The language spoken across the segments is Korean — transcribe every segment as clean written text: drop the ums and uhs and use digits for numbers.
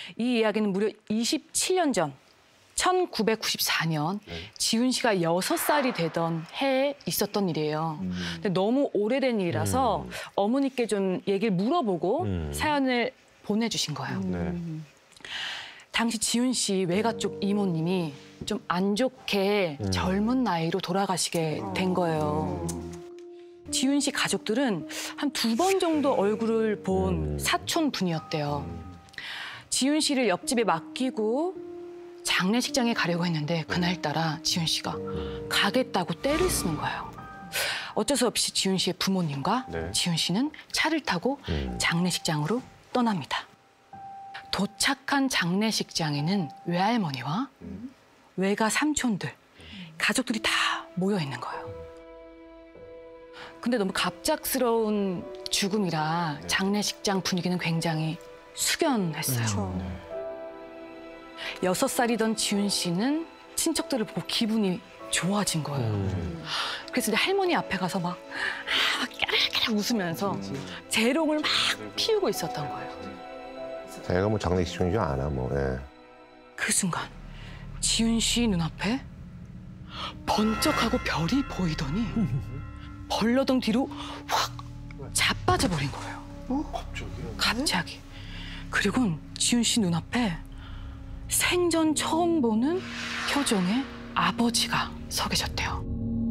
이 이야기는 무려 27년 전 1994년 지훈 씨가 6살이 되던 해에 있었던 일이에요. 근데 너무 오래된 일이라서 어머니께 좀 얘기를 물어보고 사연을 보내주신 거예요. 당시 지훈 씨 외가 쪽 이모님이 좀 안 좋게 젊은 나이로 돌아가시게 된 거예요. 지훈 씨 가족들은 한 2번 정도 얼굴을 본 사촌 분이었대요. 지훈 씨를 옆집에 맡기고 장례식장에 가려고 했는데 그날따라 지훈 씨가 가겠다고 떼를 쓰는 거예요. 어쩔 수 없이 지훈 씨의 부모님과 지훈 씨는 차를 타고 장례식장으로 떠납니다. 도착한 장례식장에는 외할머니와 외가 삼촌들, 가족들이 다 모여 있는 거예요. 근데 너무 갑작스러운 죽음이라 장례식장 분위기는 굉장히 숙연했어요. 6살이던 지훈 씨는 친척들을 보고 기분이 좋아진 거예요. 그래서 이제 할머니 앞에 가서 막 깨르깨르 웃으면서 재롱을 막 피우고 있었던 거예요. 자기가 뭐 장례식 중인 줄 아나 뭐. 예. 그 순간 지훈 씨 눈앞에 번쩍하고 별이 보이더니 벌러덩 뒤로 확 자빠져 버린 거예요. 갑자기. 그리고 지훈 씨 눈앞에 생전 처음 보는 표정의 아버지가 서 계셨대요.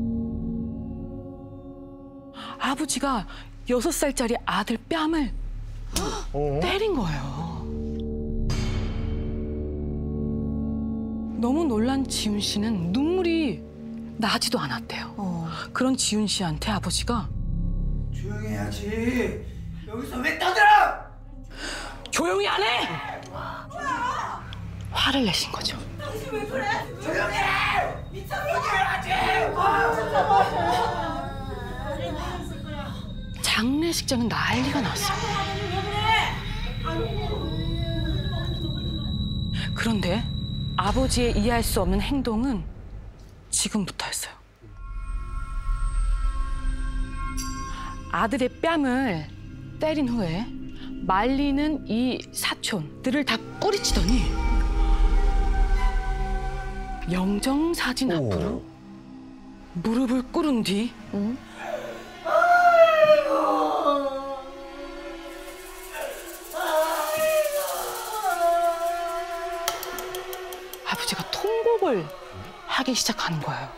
아버지가 6살짜리 아들 뺨을 때린 거예요. 너무 놀란 지훈 씨는 눈물이 나지도 않았대요. 그런 지훈 씨한테 아버지가 조용히 해야지. 여기서 왜 떠들어? 조용히 안 해! 화를 내신 거죠. 당신 왜 그래? 조용히 해! 미쳤어 해야지! 장례식장은 난리가 났어요. 그런데 아버지의 이해할 수 없는 행동은 지금부터였어요. 아들의 뺨을 때린 후에 말리는 이 사촌들을 다 뿌리치더니 영정사진 앞으로 무릎을 꿇은 뒤 아버지가 통곡을 하기 시작하는 거예요.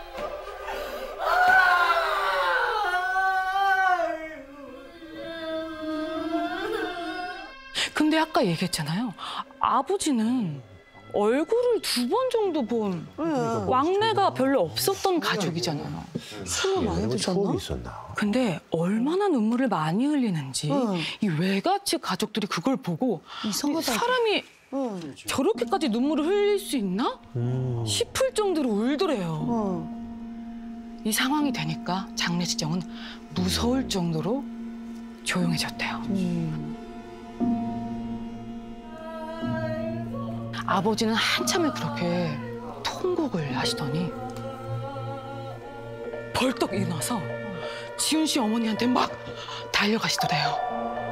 근데 아까 얘기했잖아요. 아버지는 얼굴을 2번 정도 본 왕래가 별로 없었던 가족이잖아요. 술을 많이 드셨나? 있었나? 근데 얼마나 눈물을 많이 흘리는지 이 외가 측 가족들이 그걸 보고 이상하다. 사람이 저렇게까지 눈물을 흘릴 수 있나? 싶을 정도로 울더래요. 이 상황이 되니까 장례식장은 무서울 정도로 조용해졌대요. 아버지는 한참을 그렇게 통곡을 하시더니 벌떡 일어나서 지훈 씨 어머니한테 막 달려가시더래요.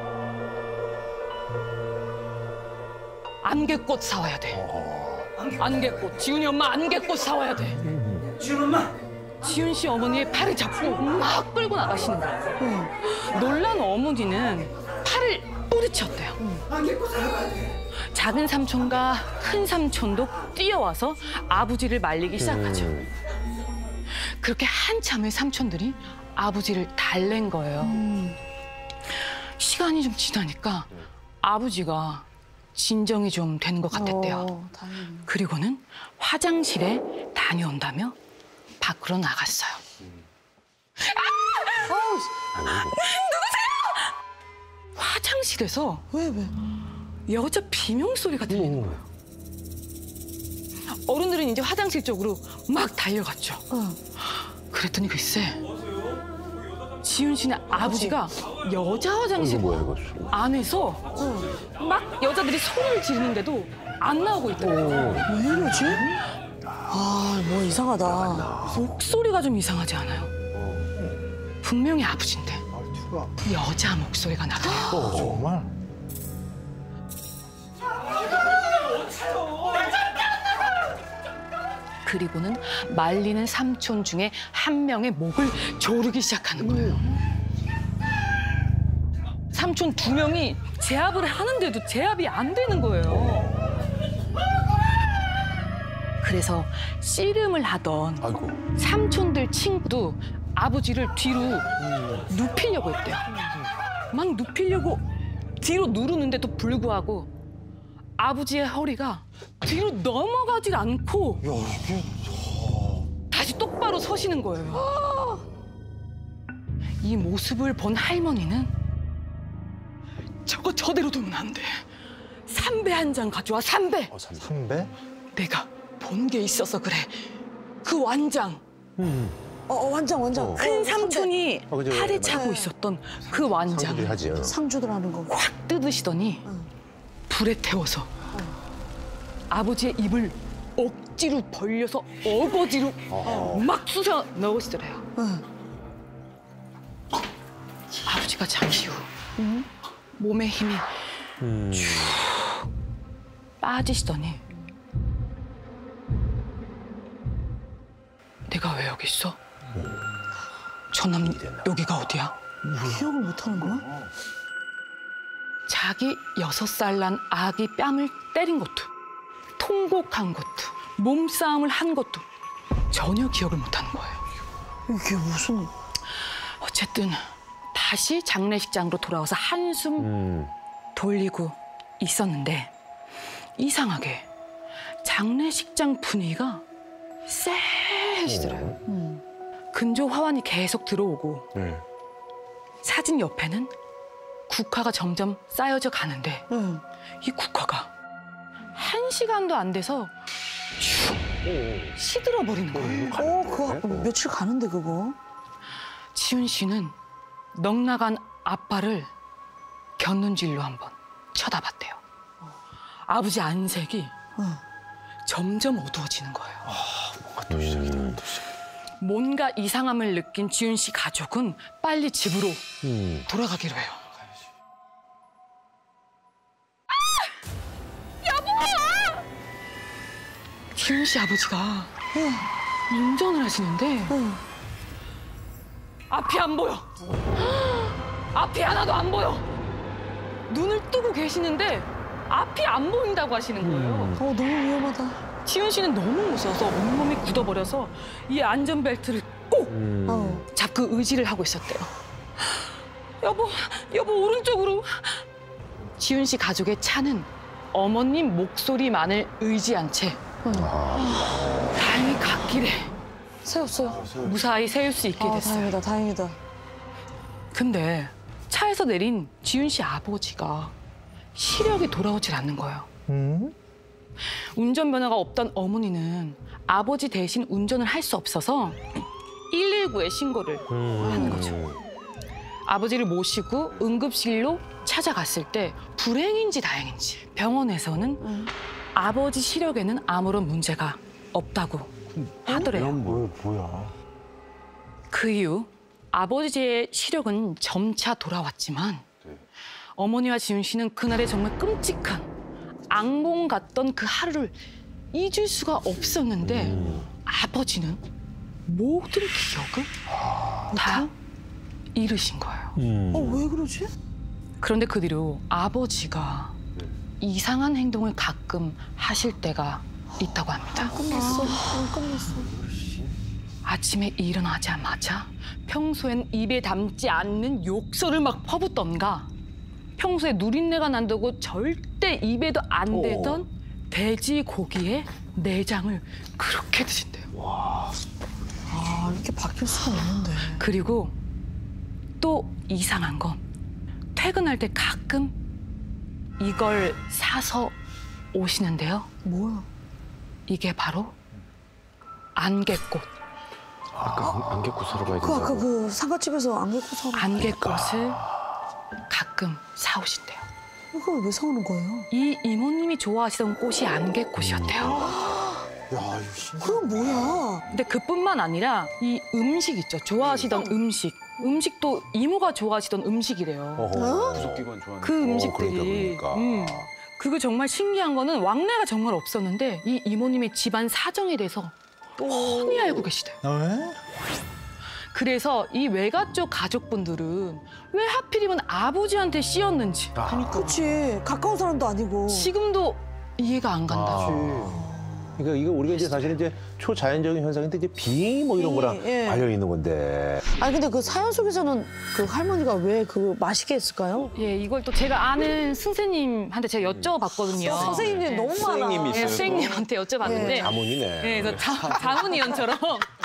안개꽃 사와야 돼. 안개꽃. 지훈이 엄마 안개꽃 사와야 돼. 지훈 엄마! 지훈 씨 어머니의 팔을 잡고 막 끌고 나가시는 거예요. 놀란 어머니는 팔을 뿌리쳤대요. 안개꽃 사와야 돼. 작은 삼촌과 큰 삼촌도 뛰어와서 아버지를 말리기 시작하죠. 그렇게 한참의 삼촌들이 아버지를 달랜 거예요. 시간이 좀 지나니까 아버지가 진정이 좀 된 것 같았대요. 그리고는 화장실에 다녀온다며 밖으로 나갔어요. 누구세요? 화장실에서 왜? 여자 비명 소리가 들리는 거예요. 어른들은 이제 화장실 쪽으로 막 달려갔죠. 그랬더니 글쎄 지훈 씨는 아버지가 여자 화장실 안에서 막 여자들이 소리를 지르는데도 안 나오고 있더라고요. 왜 이러지? 아, 뭐 이상하다. 목소리가 좀 이상하지 않아요? 분명히 아버지인데 여자 목소리가 나가요. 정말? 그리고는 말리는 삼촌 중에 한 명의 목을 조르기 시작하는 거예요. 삼촌 2명이 제압을 하는데도 제압이 안 되는 거예요. 그래서 씨름을 하던 아이고. 삼촌들 친구도 아버지를 뒤로 눕히려고 했대요. 막 눕히려고 뒤로 누르는데도 불구하고 아버지의 허리가 뒤로 넘어가질 않고 다시 똑바로 서시는 거예요. 이 모습을 본 할머니는 저거 저대로 두면 안 돼. 삼배 한 잔 가져와, 삼배. 선배? 내가 본 게 있어서 그래. 그 완장. 완장. 큰 삼촌이 그죠. 팔에 차고 있었던 그 완장을 상주들이 하지. 상주들 하는 거. 확 뜯으시더니 불에 태워서 아버지의 입을 억지로 벌려서 어거지로 막 쑤셔 넣으시더래요. 아버지가 잠시 후 몸에 힘이 쭉 빠지시더니 내가 왜 여기 있어? 저놈 여기가 어디야? 기억을 못 하는 거야? 자기 6살 난 아기 뺨을 때린 것도 통곡한 것도 몸싸움을 한 것도 전혀 기억을 못하는 거예요. 이게 무슨... 어쨌든 다시 장례식장으로 돌아와서 한숨 돌리고 있었는데 이상하게 장례식장 분위기가 쎄해지더라고요. 근조 화환이 계속 들어오고 사진 옆에는 국화가 점점 쌓여져 가는데 이 국화가 1시간도 안 돼서 쭉 시들어 버리는 거예요. 그거 며칠 가는데 그거. 지훈 씨는 넋 나간 아빠를 곁눈질로 한번 쳐다봤대요. 아버지 안색이 점점 어두워지는 거예요. 또 시작이다. 뭔가 이상함을 느낀 지훈 씨 가족은 빨리 집으로 돌아가기로 해요. 여보! 지훈 씨 아버지가 운전을 하시는데 앞이 안 보여. 앞이 하나도 안 보여. 눈을 뜨고 계시는데 앞이 안 보인다고 하시는 거예요. 너무 위험하다. 지훈 씨는 너무 무서워서 온몸이 굳어버려서 이 안전벨트를 꼭 잡고 의지를 하고 있었대요. 여보 오른쪽으로. 지훈 씨 가족의 차는 어머님 목소리만을 의지한 채 다행히 갓길에 세웠어요. 무사히 세울 수 있게 됐어요. 다행이다. 근데 차에서 내린 지훈 씨 아버지가 시력이 돌아오질 않는 거예요. 운전면허가 없던 어머니는 아버지 대신 운전을 할 수 없어서 119에 신고를 하는 거죠. 아버지를 모시고 응급실로 찾아갔을 때 불행인지 다행인지 병원에서는 아버지 시력에는 아무런 문제가 없다고 하더래요. 뭐야? 그 이후 아버지의 시력은 점차 돌아왔지만 어머니와 지훈 씨는 그날의 정말 끔찍한 악몽 같던 그 하루를 잊을 수가 없었는데 아버지는 모든 기억을 다 잃으신 거예요. 왜 그러지? 그런데 그 뒤로 아버지가 이상한 행동을 가끔 하실 때가 있다고 합니다. 끝났어. 아침에 일어나자마자 평소엔 입에 담지 않는 욕설을 막 퍼붓던가 평소에 누린내가 난다고 절대 입에도 안 대던 돼지 고기에 내장을 그렇게 드신대요. 이렇게 바뀔 수가 없는데. 그리고 또 이상한 건 퇴근할 때 가끔 이걸 사서 오시는데요. 뭐야? 이게 바로 안개꽃. 아까 안개꽃 사러 가야 아까 된다고. 그 상가집에서 안개꽃 사러. 안개꽃을 가끔 사오신대요. 그걸 왜 사오는 거예요? 이 이모님이 좋아하시던 꽃이 안개꽃이었대요. 그건 뭐야? 근데 그뿐만 아니라 이 음식 있죠. 좋아하시던 음식. 음식도 이모가 좋아하시던 음식이래요. 구속기관 좋아하는. 그 음식들이. 그러니까. 그거 정말 신기한 거는 왕래가 정말 없었는데 이 이모님의 집안 사정에 대해서 뻔히 알고 계시대요. 에? 그래서 이 외가 쪽 가족분들은 왜 하필이면 아버지한테 씌었는지 그렇지. 가까운 사람도 아니고. 지금도 이해가 안 간다죠. 그러니까 이거 우리가 이제 사실은 이제 초자연적인 현상인데 이제 비 뭐 이런 거랑 예. 관련이 있는 건데. 아니 근데 그 사연 속에서는 그 할머니가 왜 그 마시게 했을까요? 예, 이걸 또 제가 아는 선생님한테 제가 여쭤봤거든요. 선생님들이 너무 많아. 선생님이 있어요. 예, 선생님한테 여쭤봤는데 자문이네. 예, 그래서 자문위원처럼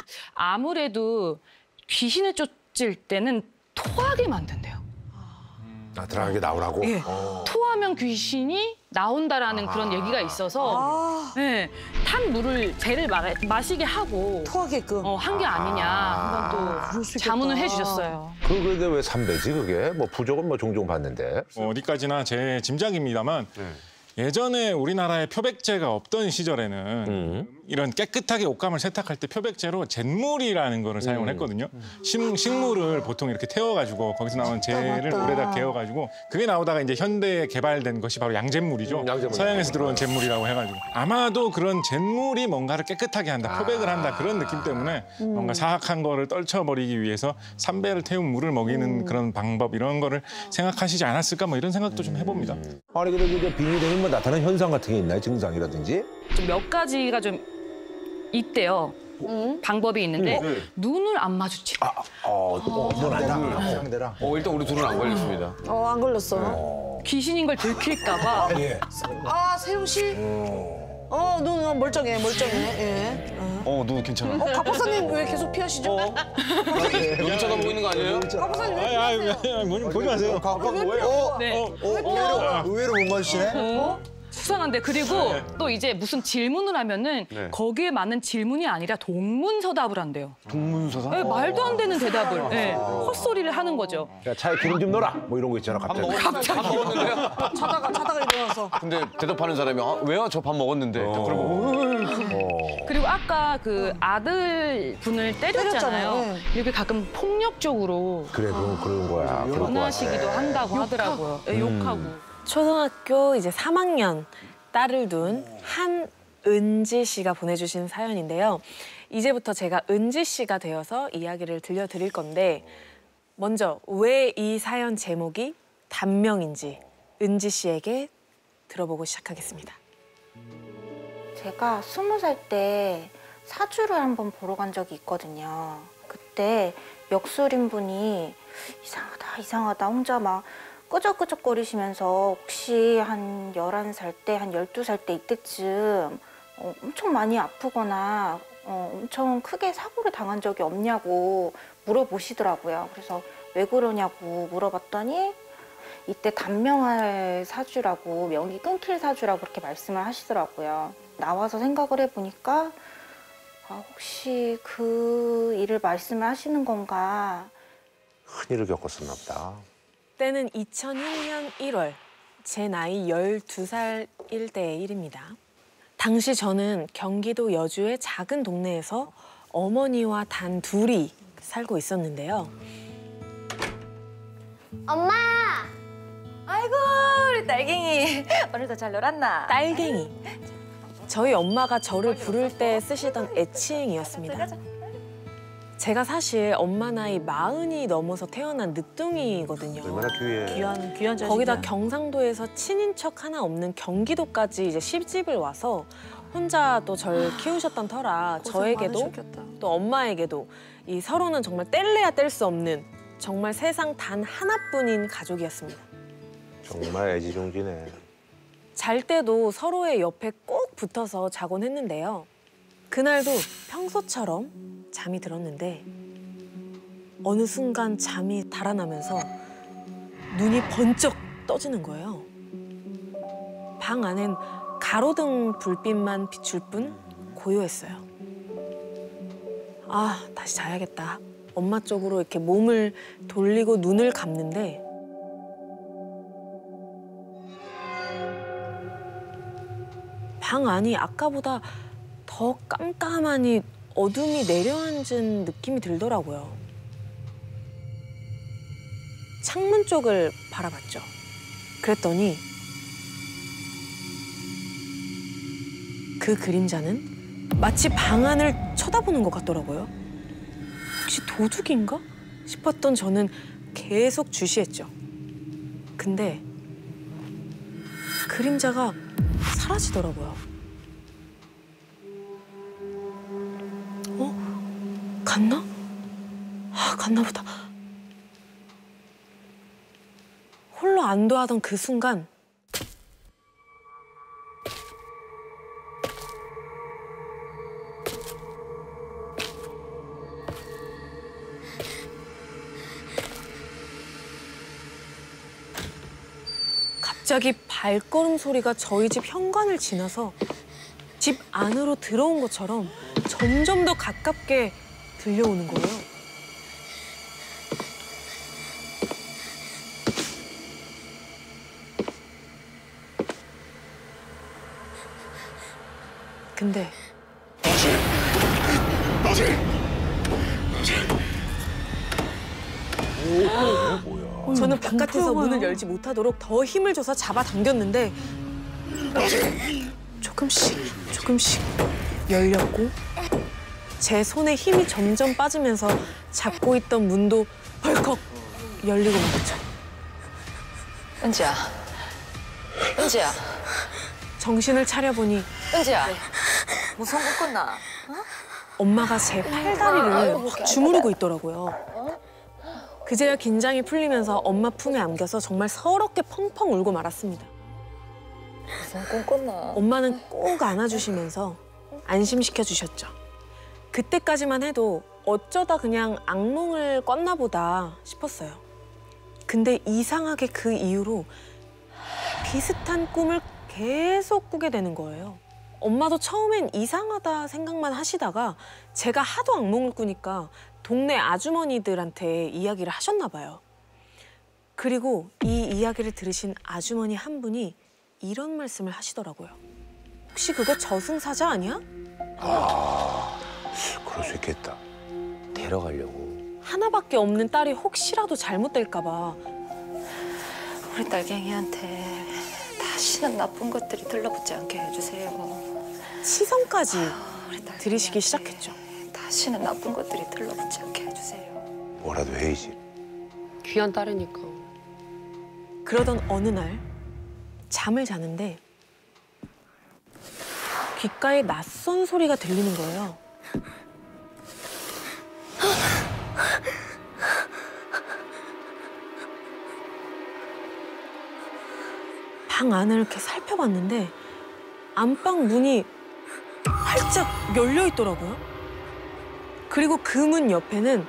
아무래도 귀신을 쫓을 때는 토하게 만든대요. 나타나게 나오라고. 예. 토하면 귀신이 나온다라는 그런 얘기가 있어서 아, 예, 탄 물을 쟤를 마시게 하고 토하게끔. 한 게 아니냐 한번 그럴 또 수 있겠다. 자문을 해주셨어요. 그게 왜 삼배지 그게? 뭐 부족은 뭐 종종 봤는데. 어디까지나 제 짐작입니다만 예전에 우리나라에 표백제가 없던 시절에는 이런 깨끗하게 옷감을 세탁할 때 표백제로 잿물이라는 거를 사용을 했거든요. 식물을 보통 이렇게 태워가지고 거기서 나오는 젤을 맞다. 물에다 개어가지고 그게 나오다가 이제 현대에 개발된 것이 바로 양잿물이죠. 양잿물. 서양에서 들어온 잿물이라고 해가지고 아마도 그런 잿물이 뭔가를 깨끗하게 한다, 표백을 한다 그런 느낌 때문에 뭔가 사악한 거를 떨쳐버리기 위해서 삼배를 태운 물을 먹이는 그런 방법 이런 거를 생각하시지 않았을까 뭐 이런 생각도 좀 해봅니다. 아니 그래도 이제 빙이 되면 뭐 나타나는 현상 같은 게 있나요? 증상이라든지? 좀 몇 가지가 좀 있대요. 방법이 있는데 눈을 안 마주치고 넌 아니다. 상대랑. 일단 우리 둘은 안 걸렸습니다. 안 걸렸어. 귀신인 걸 들킬까 봐 예. 아, 세용 씨? 눈 멀쩡해, 멀쩡해. 예. 너 괜찮아? 박 박사님 왜 계속 피하시죠? 여기 쳐다보고 있는 거 아니에요? 박 박사님 왜 뭐 보지 마세요. 네. 의외로 못 마주치네? 수상한데 그리고 또 이제 무슨 질문을 하면은 거기에 맞는 질문이 아니라 동문서답을 한대요. 동문서답? 네, 말도 안 되는 대답을 네, 헛소리를 하는 거죠. 야, 차에 기름 좀 넣어라. 뭐 이런 거 있잖아, 갑자기. 밥 먹었는데요? 자다가 일어나서. 근데 대답하는 사람이 왜요? 저 밥 먹었는데. 딱 그러고 그리고 아까 그 아들 분을 때렸잖아요. 때렸잖아요. 이렇게 가끔 폭력적으로 그래, 그런 거야. 그럴 것 원하시기도 같아. 한다고 하더라고요. 네, 욕하고. 초등학교 이제 3학년 딸을 둔 한은지 씨가 보내주신 사연인데요. 이제부터 제가 은지 씨가 되어서 이야기를 들려드릴 건데 먼저 왜 이 사연 제목이 단명인지 은지 씨에게 들어보고 시작하겠습니다. 제가 20살 때 사주를 한번 보러 간 적이 있거든요. 그때 역술인 분이 이상하다 혼자 막 끄적끄적거리시면서 혹시 한 11살 때, 한 12살 때 이때쯤 엄청 많이 아프거나 엄청 크게 사고를 당한 적이 없냐고 물어보시더라고요. 그래서 왜 그러냐고 물어봤더니 이때 단명할 사주라고, 명이 끊길 사주라고 그렇게 말씀을 하시더라고요. 나와서 생각을 해보니까 혹시 그 일을 말씀을 하시는 건가. 큰일을 겪었었나 보다. 때는 2001년 1월, 제 나이 12살일 때의 일입니다. 당시 저는 경기도 여주의 작은 동네에서 어머니와 단 둘이 살고 있었는데요. 엄마! 아이고 우리 딸갱이 오늘도 잘 놀았나? 딸갱이. 저희 엄마가 저를 부를 때 쓰시던 애칭이었습니다. 제가 사실 엄마 나이 40이 넘어서 태어난 늦둥이거든요. 얼마나 귀해. 귀한 거기다 경상도에서 친인척 하나 없는 경기도까지 이제 시집을 와서 혼자 또 절 키우셨던 터라 저에게도 또 엄마에게도 이 서로는 정말 뗄래야 뗄 수 없는 정말 세상 단 하나뿐인 가족이었습니다. 정말 애지중지네. 잘 때도 서로의 옆에 꼭 붙어서 자곤 했는데요. 그날도 평소처럼 잠이 들었는데 어느 순간 잠이 달아나면서 눈이 번쩍 떠지는 거예요. 방 안엔 가로등 불빛만 비출 뿐 고요했어요. 다시 자야겠다. 엄마 쪽으로 이렇게 몸을 돌리고 눈을 감는데 방 안이 아까보다 더 깜깜하니 어둠이 내려앉은 느낌이 들더라고요. 창문 쪽을 바라봤죠. 그랬더니 그 그림자는 마치 방 안을 쳐다보는 것 같더라고요. 혹시 도둑인가 싶었던 저는 계속 주시했죠. 근데 그림자가 사라지더라고요. 갔나? 갔나 보다. 홀로 안도하던 그 순간 갑자기 발걸음 소리가 저희 집 현관을 지나서 집 안으로 들어온 것처럼 점점 더 가깝게 들려오는 거예요. 근데 저는 바깥에서 문을 열지 못하도록 더 힘을 줘서 잡아당겼는데 조금씩 열렸고 제 손에 힘이 점점 빠지면서 잡고 있던 문도 벌컥 열리고 말았죠. 은지야. 은지야. 정신을 차려보니 은지야. 무슨 꿈 꿨나? 엄마가 제 팔다리를 확 주무르고 있더라고요. 그제야 긴장이 풀리면서 엄마 품에 안겨서 정말 서럽게 펑펑 울고 말았습니다. 무슨 꿈 꿨나? 엄마는 꼭 안아주시면서 안심시켜 주셨죠. 그때까지만 해도 어쩌다 그냥 악몽을 꿨나 보다 싶었어요. 근데 이상하게 그 이후로 비슷한 꿈을 계속 꾸게 되는 거예요. 엄마도 처음엔 이상하다 생각만 하시다가 제가 하도 악몽을 꾸니까 동네 아주머니들한테 이야기를 하셨나 봐요. 그리고 이 이야기를 들으신 아주머니 한 분이 이런 말씀을 하시더라고요. 혹시 그거 저승사자 아니야? 그럴 수 있겠다. 데려가려고. 하나밖에 없는 딸이 혹시라도 잘못될까 봐. 우리 딸갱이한테 다시는 나쁜 것들이 들러붙지 않게 해주세요. 시선까지 우리 딸갱이한테 들이시기 시작했죠. 다시는 나쁜 것들이 들러붙지 않게 해주세요. 뭐라도 해야지. 귀한 딸이니까. 그러던 어느 날 잠을 자는데 귓가에 낯선 소리가 들리는 거예요. 방 안을 이렇게 살펴봤는데 안방 문이 활짝 열려 있더라고요. 그리고 그 문 옆에는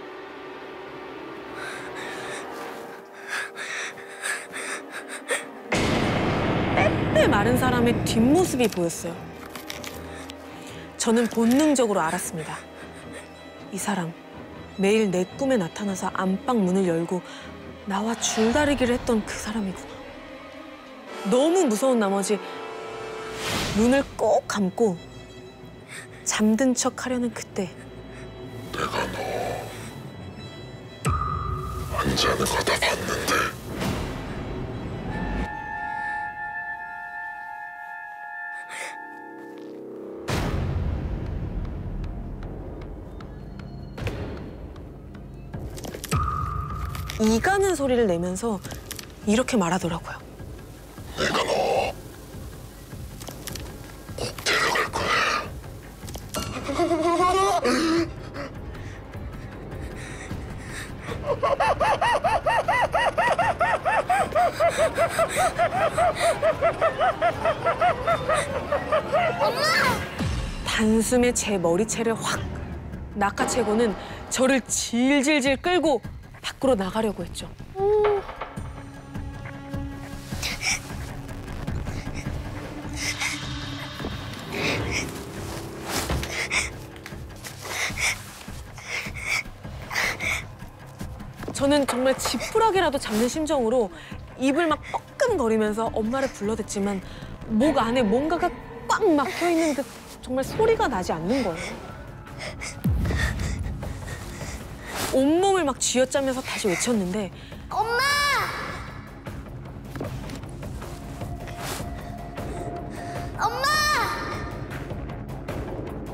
빼빼 마른 사람의 뒷모습이 보였어요. 저는 본능적으로 알았습니다. 이 사람 매일 내 꿈에 나타나서 안방 문을 열고 나와 줄다리기를 했던 그 사람이구나. 너무 무서운 나머지 눈을 꼭 감고 잠든 척 하려는 그때 내가 너 안 자는 거 다 봤는데 이 가는 소리를 내면서 이렇게 말하더라고요. 내가 너 꼭 데려갈 거야. 단숨에 제 머리채를 확 낚아채고는 저를 질질질 끌고 밖으로 나가려고 했죠. 저는 정말 지푸라기라도 잡는 심정으로 입을 막 뻐끔거리면서 엄마를 불러댔지만 목 안에 뭔가가 꽉 막혀 있는 듯 정말 소리가 나지 않는 거예요. 온몸을 막 쥐어짜면서 다시 외쳤는데 엄마! 엄마!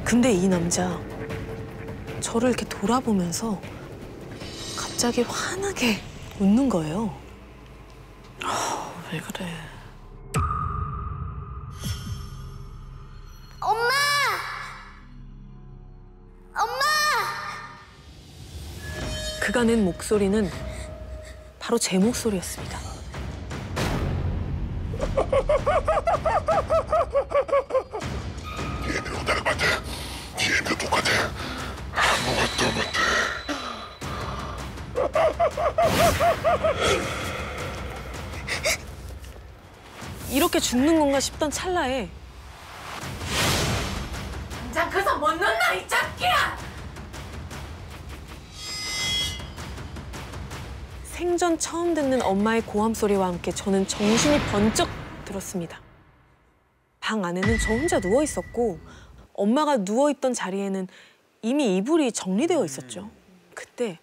근데 이 남자 저를 이렇게 돌아보면서 갑자기 환하게 웃는 거예요. 왜 그래? 엄마! 엄마! 그가 낸 목소리는 바로 제 목소리였습니다. 얘네도 닮았대. 얘네도 똑같아. 아무것도 못해. 이렇게 죽는 건가 싶던 찰나에 당장 그 손 못 놓나 이 짝기야! 생전 처음 듣는 엄마의 고함 소리와 함께 저는 정신이 번쩍 들었습니다. 방 안에는 저 혼자 누워 있었고 엄마가 누워 있던 자리에는 이미 이불이 정리되어 있었죠. 그때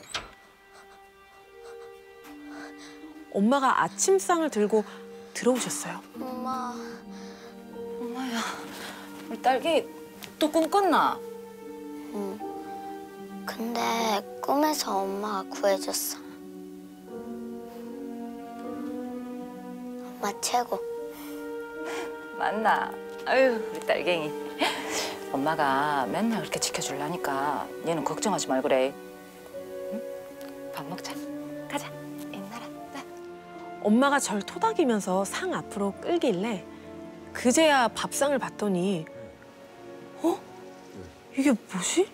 엄마가 아침상을 들고 들어오셨어요. 엄마. 엄마야, 우리 딸기 또 꿈 꿨나? 응. 근데 꿈에서 엄마가 구해줬어. 엄마 최고. 맞나? 아유, 우리 딸갱이. 엄마가 맨날 그렇게 지켜줄라니까 얘는 걱정하지 말 그래. 응? 밥 먹자. 가자. 옛날아. 엄마가 절 토닥이면서 상 앞으로 끌길래 그제야 밥상을 봤더니 이게 뭐지?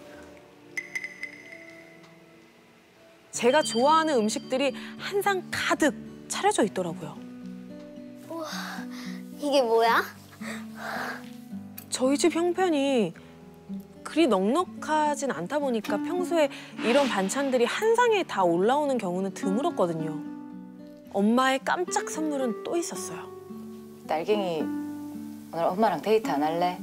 제가 좋아하는 음식들이 한 상 가득 차려져 있더라고요. 우와, 이게 뭐야? 저희 집 형편이 그리 넉넉하진 않다 보니까 평소에 이런 반찬들이 한 상에 다 올라오는 경우는 드물었거든요. 엄마의 깜짝 선물은 또 있었어요. 딸갱이 오늘 엄마랑 데이트 안 할래?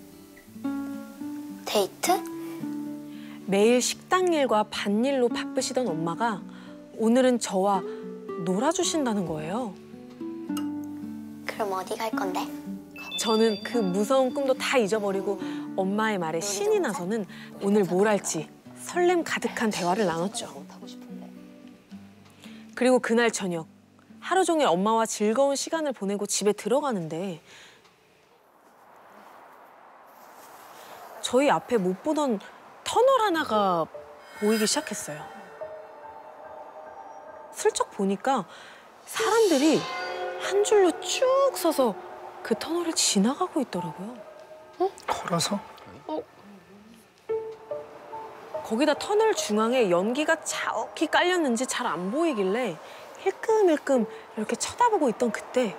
데이트? 매일 식당 일과 밭일로 바쁘시던 엄마가 오늘은 저와 놀아주신다는 거예요. 그럼 어디 갈 건데? 저는 그 무서운 꿈도 다 잊어버리고 엄마의 말에 신이 나서는 오늘 뭘 할지 설렘 가득한 대화를 나눴죠. 그리고 그날 저녁 하루 종일 엄마와 즐거운 시간을 보내고 집에 들어가는데 저희 앞에 못 보던 터널 하나가 보이기 시작했어요. 슬쩍 보니까 사람들이 한 줄로 쭉 서서 그 터널을 지나가고 있더라고요. 걸어서? 거기다 터널 중앙에 연기가 자욱히 깔렸는지 잘 안 보이길래 힐끔힐끔 이렇게 쳐다보고 있던 그때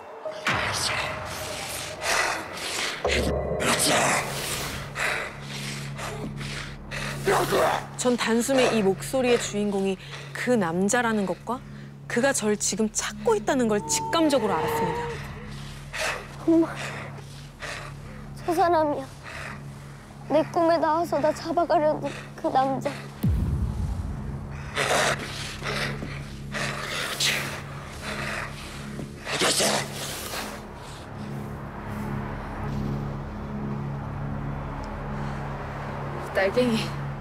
전 단숨에 이 목소리의 주인공이 그 남자라는 것과 그가 절 지금 찾고 있다는 걸 직감적으로 알았습니다. 엄마, 저 사람이야. 내 꿈에 나와서 나 잡아가려던 그 남자. 어딨어? 딸갱이.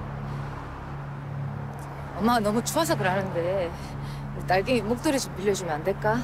엄마가 너무 추워서 그러는데 우리 딸갱이 목도리 좀 빌려주면 안 될까?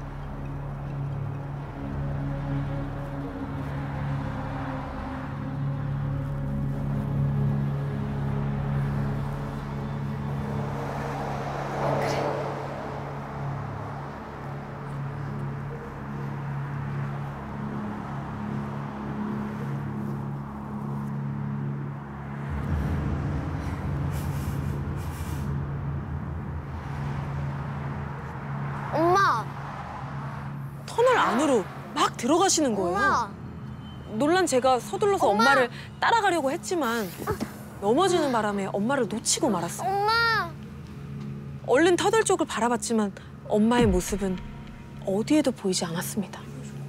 엄마! 터널 안으로 막 들어가시는 거예요. 엄마! 놀란 제가 서둘러서 엄마를 따라가려고 했지만 넘어지는 바람에 엄마를 놓치고 말았어요. 엄마! 얼른 터널 쪽을 바라봤지만 엄마의 모습은 어디에도 보이지 않았습니다.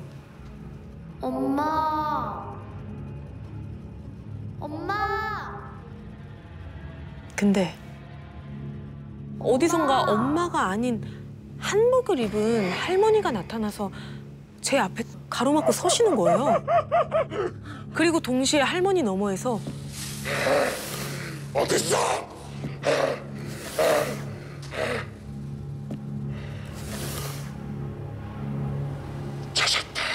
엄마! 엄마! 근데 어디선가 엄마가 아닌 한복을 입은 할머니가 나타나서 제 앞에 가로막고 서시는 거예요. 그리고 동시에 할머니 너머에서 어딨어? 찾았다.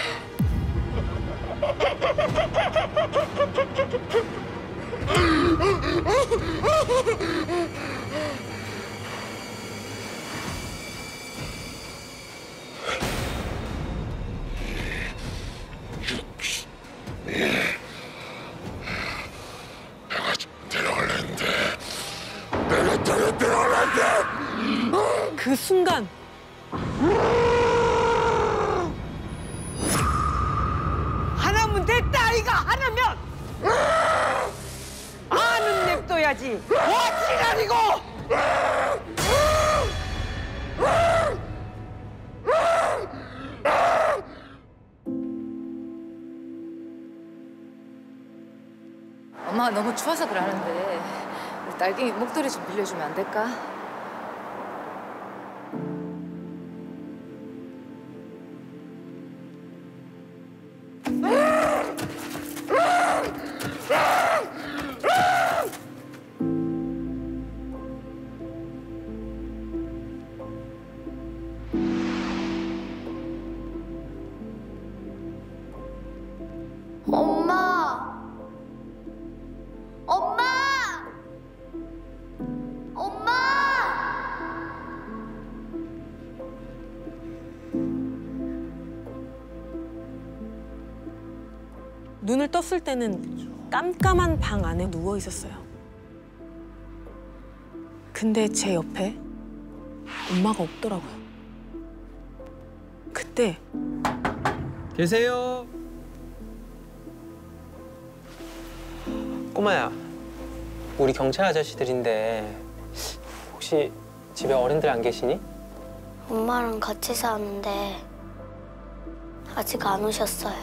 그 순간 하나면 됐다 아이가 하나면 아는 냅둬야지 어찌라니고. 엄마가 너무 추워서 그러는데 우리 딸기 목도리 좀 빌려주면 안 될까? 엄마! 엄마! 엄마! 눈을 떴을 때는 깜깜한 방 안에 누워 있었어요. 근데 제 옆에 엄마가 없더라고요. 그때 계세요? 꼬마야, 우리 경찰 아저씨들인데 혹시 집에 어른들 안 계시니? 엄마랑 같이 사는데 아직 안 오셨어요.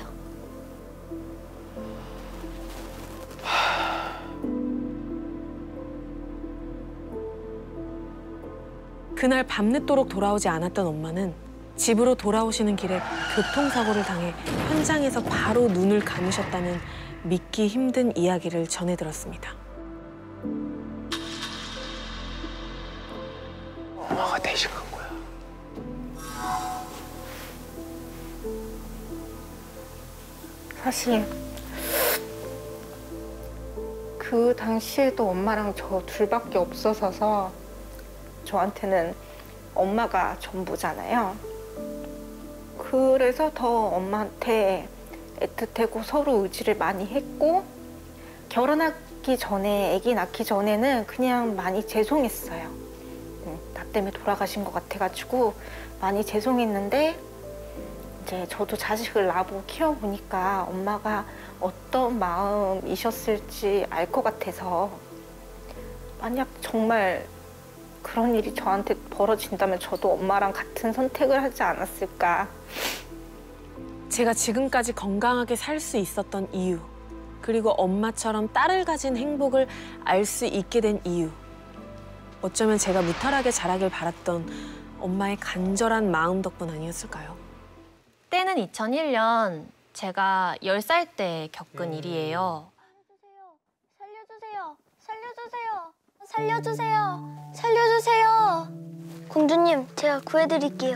그날 밤늦도록 돌아오지 않았던 엄마는 집으로 돌아오시는 길에 교통사고를 당해 현장에서 바로 눈을 감으셨다는 믿기 힘든 이야기를 전해들었습니다. 엄마가 대신 간 거야. 사실 그 당시에도 엄마랑 저 둘밖에 없어서 저한테는 엄마가 전부잖아요. 그래서 더 엄마한테 애틋하고 서로 의지를 많이 했고 결혼하기 전에, 아기 낳기 전에는 그냥 많이 죄송했어요. 나 때문에 돌아가신 것 같아가지고 많이 죄송했는데 이제 저도 자식을 낳아보고 키워보니까 엄마가 어떤 마음이셨을지 알 것 같아서 만약 정말 그런 일이 저한테 벌어진다면 저도 엄마랑 같은 선택을 하지 않았을까. 제가 지금까지 건강하게 살 수 있었던 이유, 그리고 엄마처럼 딸을 가진 행복을 알 수 있게 된 이유. 어쩌면 제가 무탈하게 자라길 바랐던 엄마의 간절한 마음 덕분 아니었을까요? 때는 2001년 제가 10살 때 겪은 일이에요. 살려주세요. 살려주세요. 살려주세요. 살려주세요. 공주님, 제가 구해드릴게요.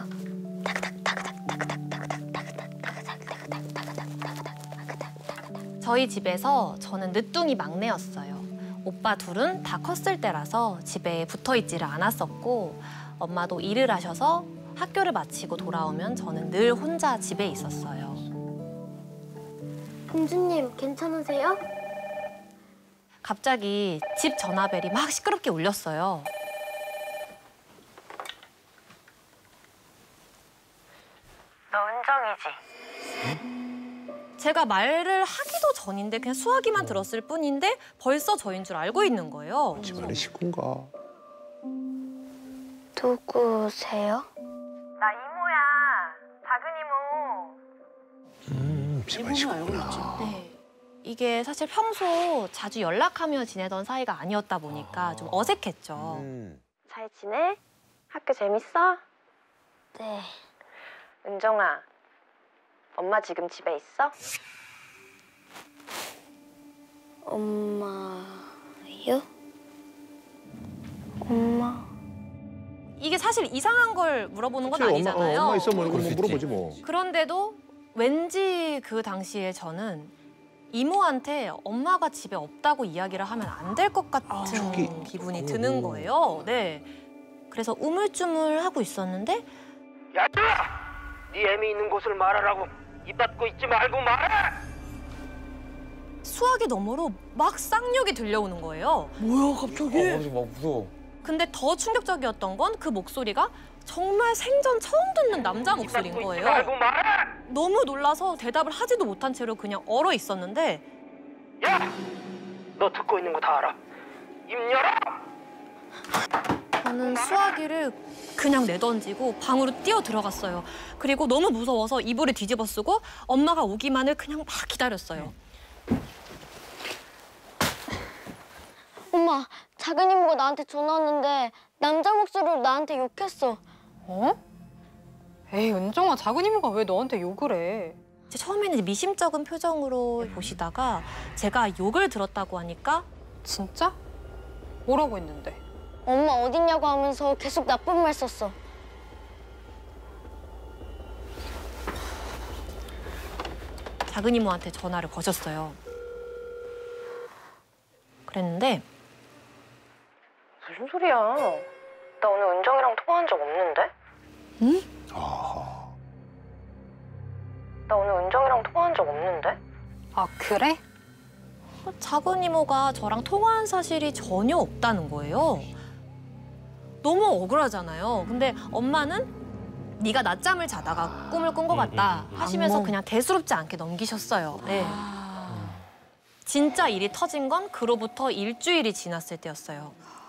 저희 집에서 저는 늦둥이 막내였어요. 오빠 둘은 다 컸을 때라서 집에 붙어있지를 않았었고 엄마도 일을 하셔서 학교를 마치고 돌아오면 저는 늘 혼자 집에 있었어요. 공주님, 괜찮으세요? 갑자기 집 전화벨이 막 시끄럽게 울렸어요. 너 은정이지? 제가 말을 하기도 전인데 그냥 수화기만 들었을 뿐인데 벌써 저인 줄 알고 있는 거예요. 집안에 식구인가? 누구세요? 나 이모야. 작은 이모. 집안 식구구나. 네. 이게 사실 평소 자주 연락하며 지내던 사이가 아니었다 보니까 좀 어색했죠. 잘 지내? 학교 재밌어? 네. 은정아, 엄마 지금 집에 있어? 엄마요? 엄마. 이게 사실 이상한 걸 물어보는 건 아니잖아요. 엄마 있어 뭐 물어보지 뭐. 그런데도 왠지 그 당시에 저는 이모한테 엄마가 집에 없다고 이야기를 하면 안 될 것 같은 기분이 드는 거예요. 네. 그래서 우물쭈물하고 있었는데 야! 네 애미 있는 곳을 말하라고. 입 닫고 있지 말고 말해! 수화기 너머로 막 쌍욕이 들려오는 거예요. 뭐야 갑자기? 무서워. 근데 더 충격적이었던 건 그 목소리가 정말 생전 처음 듣는 남자 목소리인 거예요. 너무 놀라서 대답을 하지도 못한 채로 그냥 얼어 있었는데 야! 너 듣고 있는 거 다 알아. 입 열어! 저는 수화기를 그냥 내던지고 방으로 뛰어 들어갔어요. 그리고 너무 무서워서 이불을 뒤집어 쓰고 엄마가 오기만을 그냥 막 기다렸어요. 엄마, 작은 이모가 나한테 전화 왔는데 남자 목소리로 나한테 욕했어. 어? 에이, 은정아, 작은 이모가 왜 너한테 욕을 해? 처음에는 미심쩍은 표정으로 보시다가 제가 욕을 들었다고 하니까 진짜? 뭐라고 했는데? 엄마 어딨냐고 하면서 계속 나쁜 말 썼어. 작은 이모한테 전화를 거셨어요. 그랬는데 무슨 소리야? 나 오늘 은정이랑 통화한 적 없는데? 응? 나 오늘 은정이랑 통화한 적 없는데? 아, 그래? 작은 이모가 저랑 통화한 사실이 전혀 없다는 거예요. 너무 억울하잖아요. 근데 엄마는 네가 낮잠을 자다가 꿈을 꾼 것 같다 하시면서 그냥 대수롭지 않게 넘기셨어요. 네. 진짜 일이 터진 건 그로부터 일주일이 지났을 때였어요.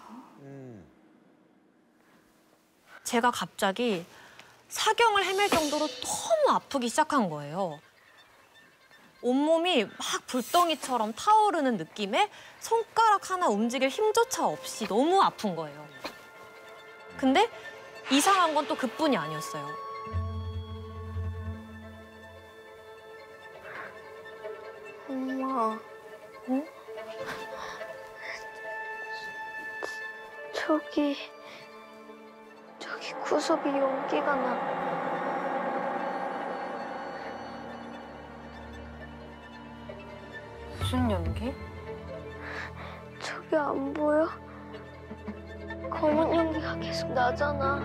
제가 갑자기 사경을 헤맬 정도로 너무 아프기 시작한 거예요. 온몸이 막 불덩이처럼 타오르는 느낌에 손가락 하나 움직일 힘조차 없이 너무 아픈 거예요. 근데 이상한 건 또 그뿐이 아니었어요. 엄마. 응? 저기 구석에 연기가 나. 무슨 연기? 저기 안 보여? 검은 연기가 계속 나잖아.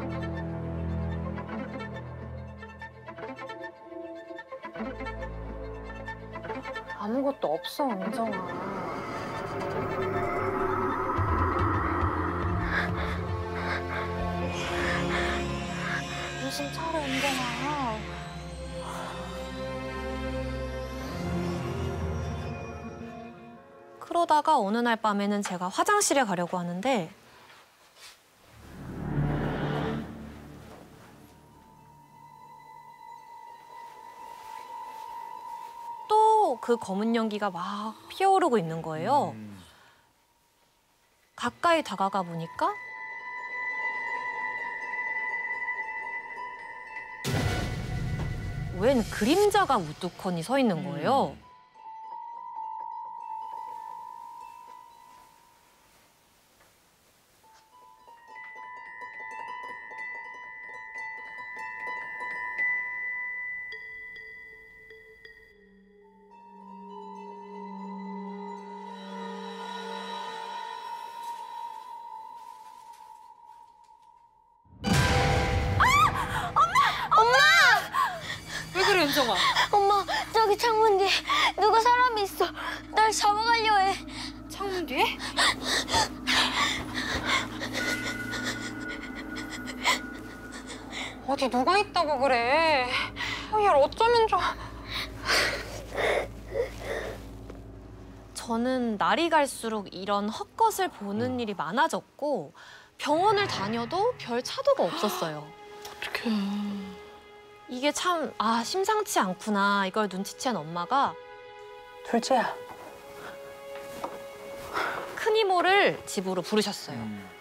아무것도 없어, 은정아. 정신 차려, 은정아. 그러다가 어느 날 밤에는 제가 화장실에 가려고 하는데 또 그 검은 연기가 막 피어오르고 있는 거예요. 가까이 다가가 보니까 웬 그림자가 우두커니 서 있는 거예요. 왜 그래, 은정아? 엄마, 저기 창문 뒤에 누가 사람이 있어. 날 잡아가려 해. 창문 뒤에? 어디 누가 있다고 그래? 얘 어쩌면 좋아. 저는 날이 갈수록 이런 헛것을 보는 일이 많아졌고 병원을 다녀도 별 차도가 없었어요. 어떡해. 이게 참 심상치 않구나 이걸 눈치챈 엄마가 둘째야. 큰 이모를 집으로 부르셨어요.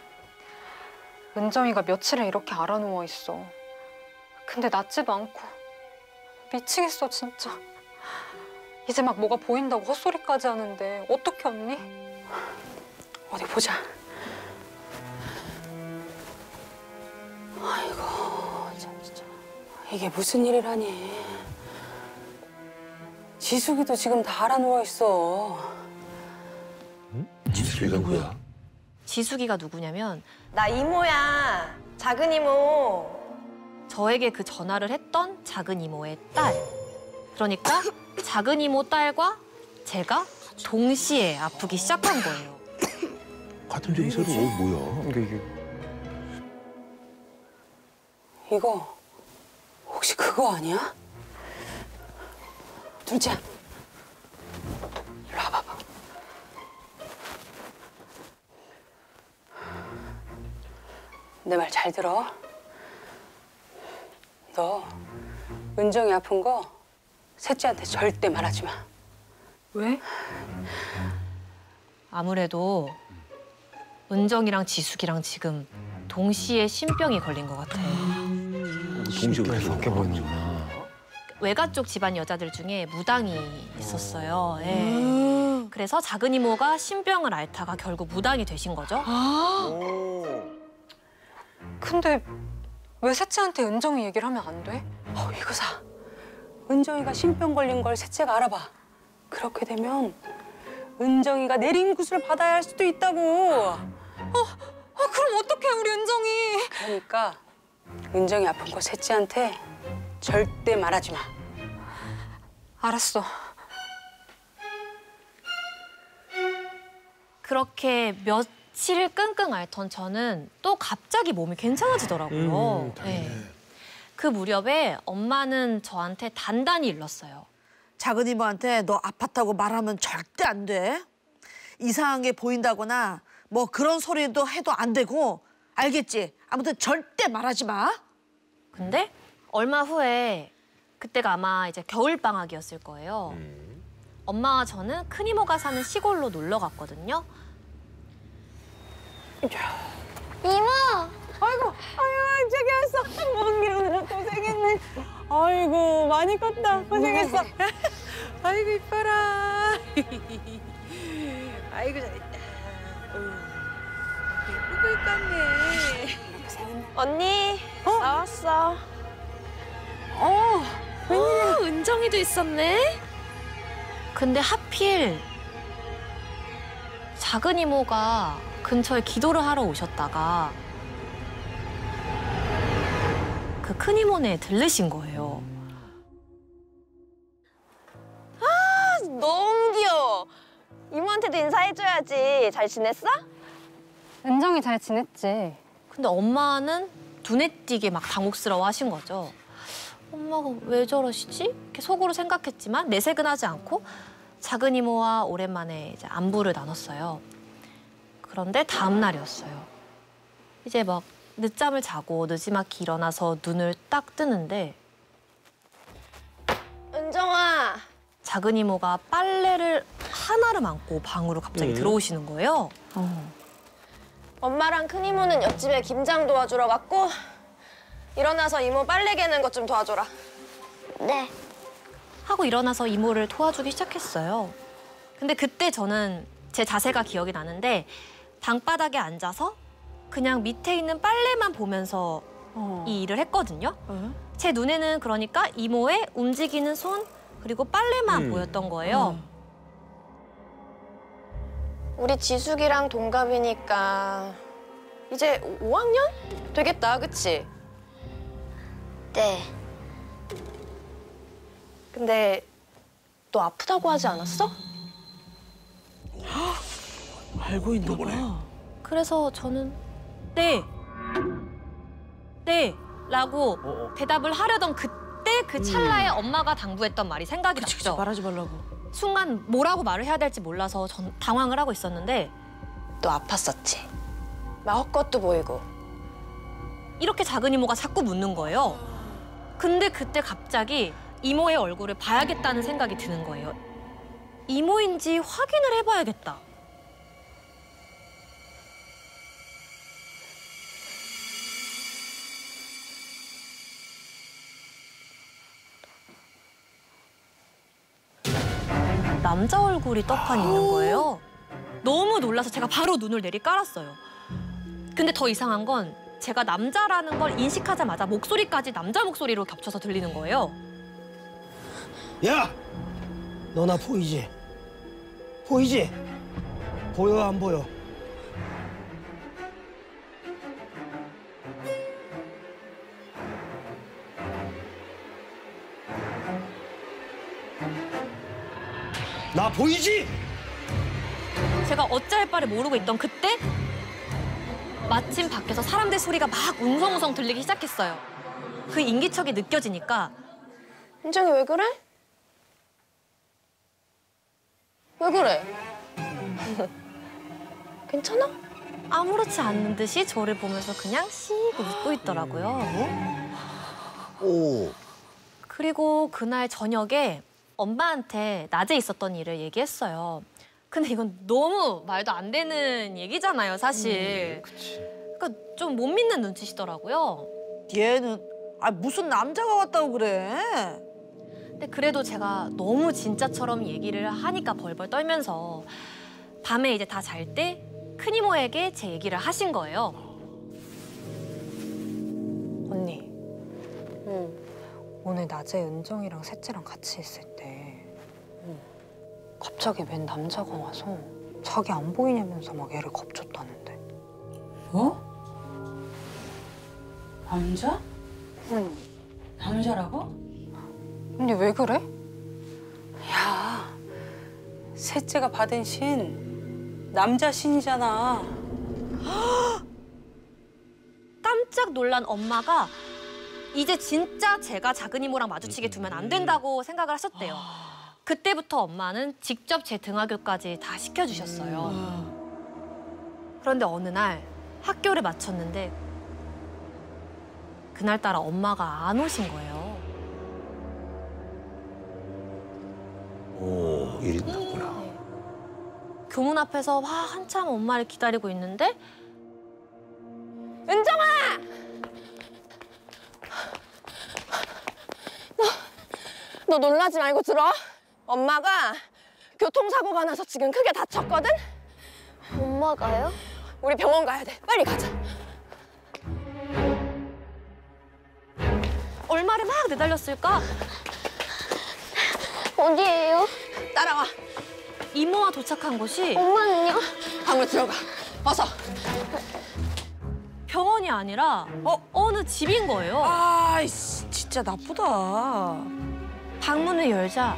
은정이가 며칠을 이렇게 알아누워 있어. 근데 낫지도 않고. 미치겠어, 진짜. 이제 막 뭐가 보인다고 헛소리까지 하는데 어떡해 언니? 어디 보자. 아이고 참 진짜 이게 무슨 일이라니. 지숙이도 지금 다 알아 누워 있어. 지숙이가 뭐야? 지숙이가 누구냐면 나 이모야. 작은 이모. 저에게 그 전화를 했던 작은 이모의 딸. 그러니까 작은 이모 딸과 제가 동시에 아프기 시작한 거예요. 같은 적이 서로 뭐야? 이거 혹시 그거 아니야? 둘째, 일로 와봐봐. 내 말 잘 들어. 너 은정이 아픈 거 셋째한테 절대 말하지 마. 왜? 아무래도 은정이랑 지숙이랑 지금 동시에 신병이 걸린 것 같아요. 동시에 그렇게 보이는구나. 외가 쪽 집안 여자들 중에 무당이 있었어요. 예. 그래서 작은 이모가 신병을 앓다가 결국 무당이 되신 거죠. 근데 왜 셋째한테 은정이 얘기를 하면 안 돼? 이거사. 은정이가 신병 걸린 걸 셋째가 알아봐. 그렇게 되면 은정이가 내린 구슬을 받아야 할 수도 있다고. 그럼 어떡해 우리 은정이. 그러니까 은정이 아픈 거 셋째한테 절대 말하지 마. 알았어. 그렇게 며칠 끙끙 앓던 저는 또 갑자기 몸이 괜찮아지더라고요. 네. 그 무렵에 엄마는 저한테 단단히 일렀어요. 작은 이모한테 너 아팠다고 말하면 절대 안 돼. 이상한 게 보인다거나 뭐 그런 소리도 해도 안 되고 알겠지? 아무튼 절대 말하지 마. 근데 얼마 후에 그때가 아마 이제 겨울방학이었을 거예요. 엄마와 저는 큰 이모가 사는 시골로 놀러 갔거든요. 이모! 아이고 저기 왔어. 먼 길 오느라 고생했네. 아이고 많이 컸다. 고생했어. 아이고 이뻐라. 아이고 잘했다. 예쁘게 깠네. 언니, 나왔어. 웬일이야? 은정이도 있었네. 근데 하필 작은 이모가 근처에 기도를 하러 오셨다가 그 큰 이모네 들르신 거예요. 너무 귀여워. 이모한테도 인사해줘야지. 잘 지냈어? 은정이 잘 지냈지. 근데 엄마는 눈에 띄게 막 당혹스러워 하신 거죠. 엄마가 왜 저러시지? 이렇게 속으로 생각했지만 내색은 하지 않고 작은 이모와 오랜만에 이제 안부를 나눴어요. 그런데 다음 날이었어요. 이제 막 늦잠을 자고 느지막이 일어나서 눈을 딱 뜨는데 은정아. 작은 이모가 빨래를 하나를 안고 방으로 갑자기 들어오시는 거예요. 엄마랑 큰 이모는 옆집에 김장 도와주러 갔고 일어나서 이모 빨래 개는 것 좀 도와줘라. 네. 하고 일어나서 이모를 도와주기 시작했어요. 근데 그때 저는 제 자세가 기억이 나는데 방바닥에 앉아서 그냥 밑에 있는 빨래만 보면서 이 일을 했거든요. 제 눈에는 그러니까 이모의 움직이는 손 그리고 빨래만 보였던 거예요. 우리 지숙이랑 동갑이니까 이제 5학년? 되겠다, 그치? 네. 근데 너 아프다고 하지 않았어? 알고 있나 봐. 그래서 저는 네 라고 대답을 하려던 그때 그 찰나에 엄마가 당부했던 말이 생각이 났죠. 말하지 말라고. 순간 뭐라고 말을 해야 될지 몰라서 전 당황을 하고 있었는데 너 아팠었지? 막 헛것도 보이고. 이렇게 작은 이모가 자꾸 묻는 거예요. 근데 그때 갑자기 이모의 얼굴을 봐야겠다는 생각이 드는 거예요. 이모인지 확인을 해봐야겠다. 남자 얼굴이 떡하니 있는 거예요. 너무 놀라서 제가 바로 눈을 내리깔았어요. 근데 더 이상한 건 제가 남자라는 걸 인식하자마자 목소리까지 남자 목소리로 겹쳐서 들리는 거예요. 야! 너 나 보이지? 보이지? 보여 안 보여? 나 보이지? 제가 어찌할 바를 모르고 있던 그때 마침 밖에서 사람들 소리가 막 웅성웅성 들리기 시작했어요. 그 인기척이 느껴지니까 은정이 왜 그래? 왜 그래? 괜찮아? 아무렇지 않은 듯이 저를 보면서 그냥 씩 웃고 있더라고요. 오. 그리고 그날 저녁에 엄마한테 낮에 있었던 일을 얘기했어요. 근데 이건 너무 말도 안 되는 얘기잖아요, 사실. 그러니까 좀 못 믿는 눈치시더라고요. 얘는 무슨 남자가 왔다고 그래? 근데 그래도 제가 너무 진짜처럼 얘기를 하니까 벌벌 떨면서 밤에 이제 다 잘 때 큰이모에게 제 얘기를 하신 거예요. 언니. 오늘 낮에 은정이랑 셋째랑 같이 있을 때 갑자기 웬 남자가 와서 자기 안 보이냐면서 막 애를 겁줬다는데. 뭐? 남자? 응. 남자라고? 언니 왜 그래? 야, 셋째가 받은 신 남자 신이잖아. 깜짝 놀란 엄마가 이제 진짜 제가 작은 이모랑 마주치게 두면 안 된다고 생각을 하셨대요. 그때부터 엄마는 직접 제 등하교까지 다 시켜주셨어요. 그런데 어느 날 학교를 마쳤는데 그날따라 엄마가 안 오신 거예요. 오, 일이 났구나. 교문 앞에서 한참 엄마를 기다리고 있는데 은정아! 너 놀라지 말고 들어. 엄마가 교통사고가 나서 지금 크게 다쳤거든? 엄마가요? 우리 병원 가야 돼. 빨리 가자. 얼마를 막 내달렸을까? 어디예요? 따라와. 이모와 도착한 곳이 엄마는요? 방으로 들어가. 어서. 병원이 아니라 어느 집인 거예요. 아이씨, 진짜 나쁘다. 방문을 열자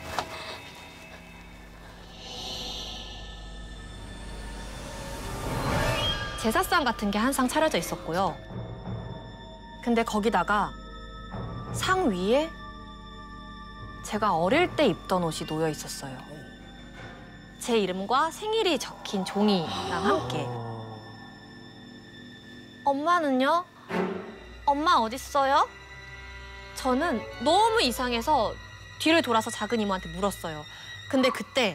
제사상 같은 게 한 상 차려져 있었고요. 근데 거기다가 상 위에 제가 어릴 때 입던 옷이 놓여 있었어요. 제 이름과 생일이 적힌 종이랑 함께. 엄마는요? 엄마 어딨어요? 저는 너무 이상해서 뒤를 돌아서 작은 이모한테 물었어요. 근데 그때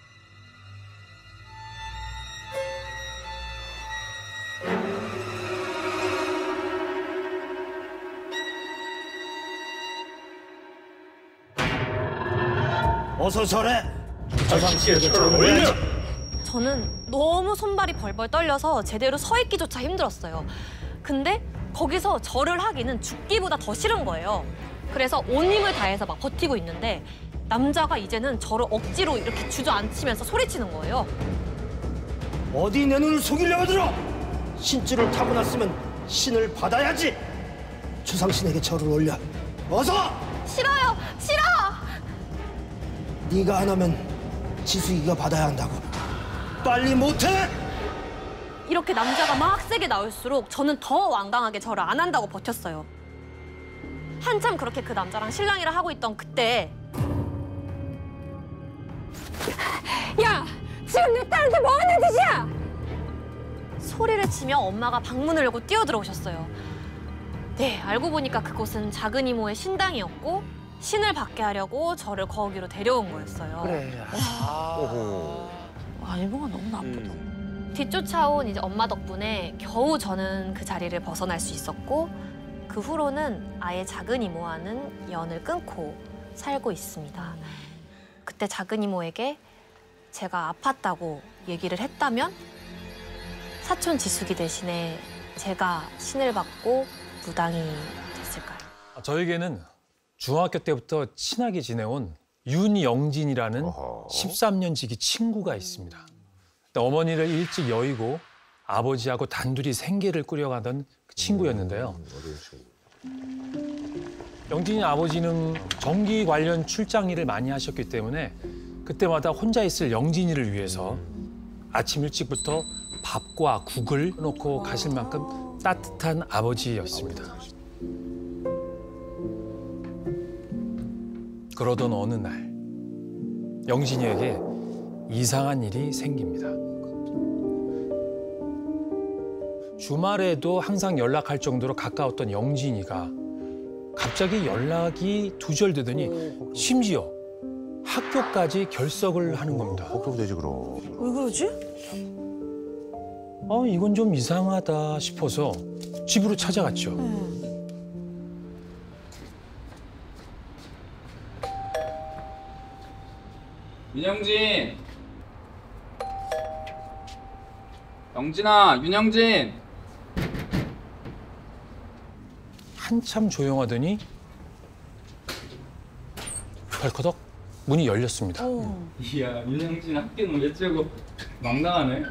어서 절해. 조상씨에게 절을 올려야지. 저는 너무 손발이 벌벌 떨려서 제대로 서 있기조차 힘들었어요. 근데 거기서 절을 하기는 죽기보다 더 싫은 거예요. 그래서 온 힘을 다해서 막 버티고 있는데 남자가 이제는 저를 억지로 이렇게 주저앉히면서 소리치는 거예요. 어디 내 눈을 속이려고 들어? 신줄을 타고났으면 신을 받아야지. 주상신에게 절을 올려. 어서! 싫어요! 싫어! 네가 안 하면 지숙이가 받아야 한다고. 빨리 못해! 이렇게 남자가 막 세게 나올수록 저는 더 완강하게 절을 안 한다고 버텼어요. 한참 그렇게 그 남자랑 실랑이를 하고 있던 그때 야! 지금 내 딸한테 뭐 하는 짓이야! 소리를 치며 엄마가 방문을 열고 뛰어들어오셨어요. 네, 알고 보니까 그곳은 작은 이모의 신당이었고 신을 받게 하려고 저를 거기로 데려온 거였어요. 그래. 이모가 너무 나쁘다. 뒤쫓아온 이제 엄마 덕분에 겨우 저는 그 자리를 벗어날 수 있었고 그 후로는 아예 작은 이모와는 연을 끊고 살고 있습니다. 그때 작은 이모에게 제가 아팠다고 얘기를 했다면 사촌 지숙이 대신에 제가 신을 받고 무당이 됐을까요? 저에게는 중학교 때부터 친하게 지내온 윤영진이라는 13년 지기 친구가 있습니다. 어머니를 일찍 여의고 아버지하고 단둘이 생계를 꾸려가던 그 친구였는데요. 영진이 아버지는 전기 관련 출장 일을 많이 하셨기 때문에 그때마다 혼자 있을 영진이를 위해서 아침 일찍부터 밥과 국을 놓고 가실 만큼 따뜻한 아버지였습니다. 그러던 어느 날 영진이에게 이상한 일이 생깁니다. 주말에도 항상 연락할 정도로 가까웠던 영진이가 갑자기 연락이 두절되더니 심지어 학교까지 결석을 하는 겁니다. 걱정되지 그럼. 왜 그러지? 이건 좀 이상하다 싶어서 집으로 찾아갔죠. 윤영진! 영진아, 윤영진! 한참 조용하더니 벌커덕 문이 열렸습니다. 이야, 윤영진 학교는 어쩌고 망당하네.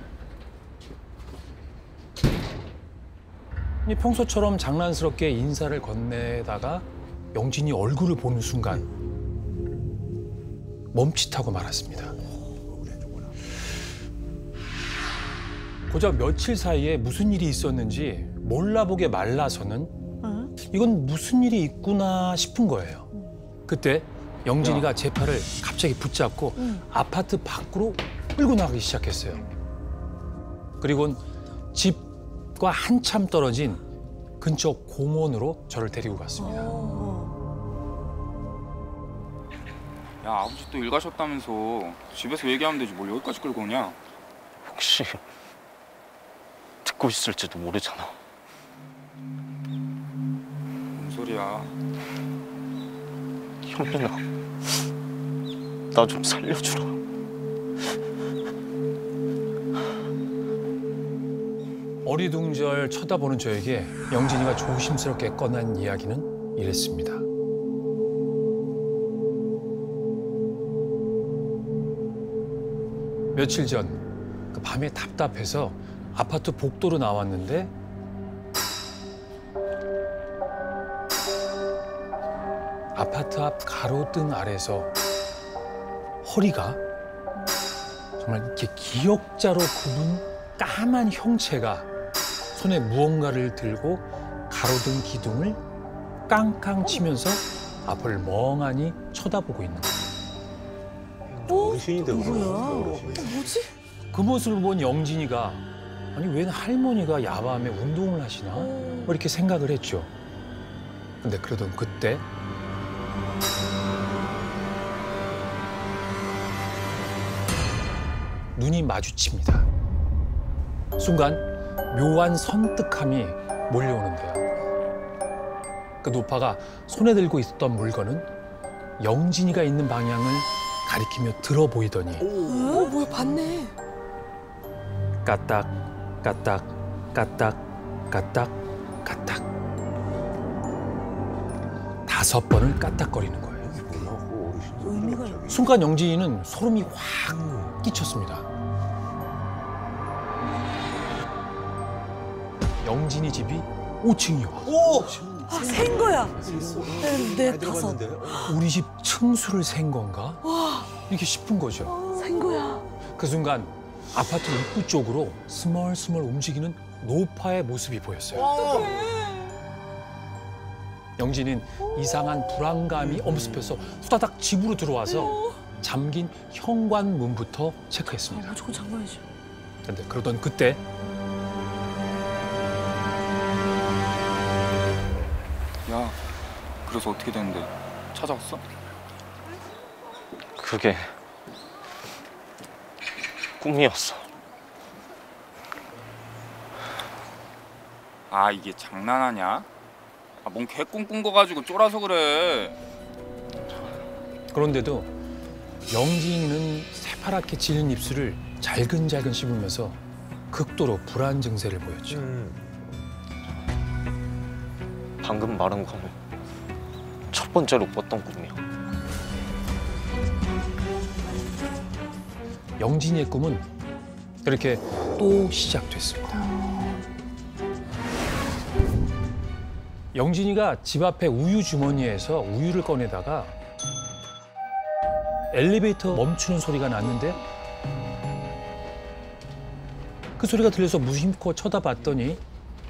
평소처럼 장난스럽게 인사를 건네다가 영진이 얼굴을 보는 순간 멈칫하고 말았습니다. 고작 며칠 사이에 무슨 일이 있었는지 몰라보게 말라서는 이건 무슨 일이 있구나 싶은 거예요. 그때 영진이가 제 팔을 갑자기 붙잡고 아파트 밖으로 끌고 나가기 시작했어요. 그리고는 집과 한참 떨어진 근처 공원으로 저를 데리고 갔습니다. 야, 아버지 또 일 가셨다면서 집에서 얘기하면 되지 뭘 여기까지 끌고 오냐? 혹시 듣고 있을지도 모르잖아. 뭔 소리야? 형민아, 나 좀 살려주라. 어리둥절 쳐다보는 저에게 영진이가 조심스럽게 꺼낸 이야기는 이랬습니다. 며칠 전 그 밤에 답답해서 아파트 복도로 나왔는데 아파트 앞 가로등 아래서 허리가 정말 이렇게 기역자로 굽은 까만 형체가 손에 무언가를 들고 가로등 기둥을 깡깡 치면서 앞을 멍하니 쳐다보고 있는 거예요. 어르신인데 그럼. 뭐지? 그 모습을 본 영진이가 아니 웬 할머니가 야밤에 운동을 하시나? 뭐 이렇게 생각을 했죠. 근데 그러던 그때 눈이 마주칩니다. 순간 묘한 선뜩함이 몰려오는데요. 그 노파가 손에 들고 있었던 물건은 영진이가 있는 방향을 가리키며 들어 보이더니 뭐야, 봤네. 까딱 까딱 까딱 까딱 까딱 5번을 까딱거리는 거예요. 의미가 있네. 순간 영진이는 소름이 확 끼쳤습니다. 영진이 집이 5층이요. 센 거야. 네, 5. 우리 집 층수를 센 건가? 와, 이렇게 싶은 거죠. 센 거야. 그 순간 아파트 입구 쪽으로 스멀스멀 움직이는 노파의 모습이 보였어요. 영진이는 이상한 불안감이 엄습해서 후다닥 집으로 들어와서 잠긴 현관문부터 체크했습니다. 저건 장난이지. 근데 그러던 그때 야, 그래서 어떻게 됐는데? 찾아왔어? 그게 꿈이었어. 아, 이게 장난하냐? 아, 뭔 개꿈 꾼 거 가지고 쫄아서 그래. 그런데도 영진이는 새파랗게 질린 입술을 잘근잘근 씹으면서 극도로 불안 증세를 보였죠. 방금 말한 거는 첫 번째로 꿨던 꿈이야. 영진이의 꿈은 그렇게 또 시작됐습니다. 영진이가 집 앞에 우유 주머니에서 우유를 꺼내다가 엘리베이터 멈추는 소리가 났는데 그 소리가 들려서 무심코 쳐다봤더니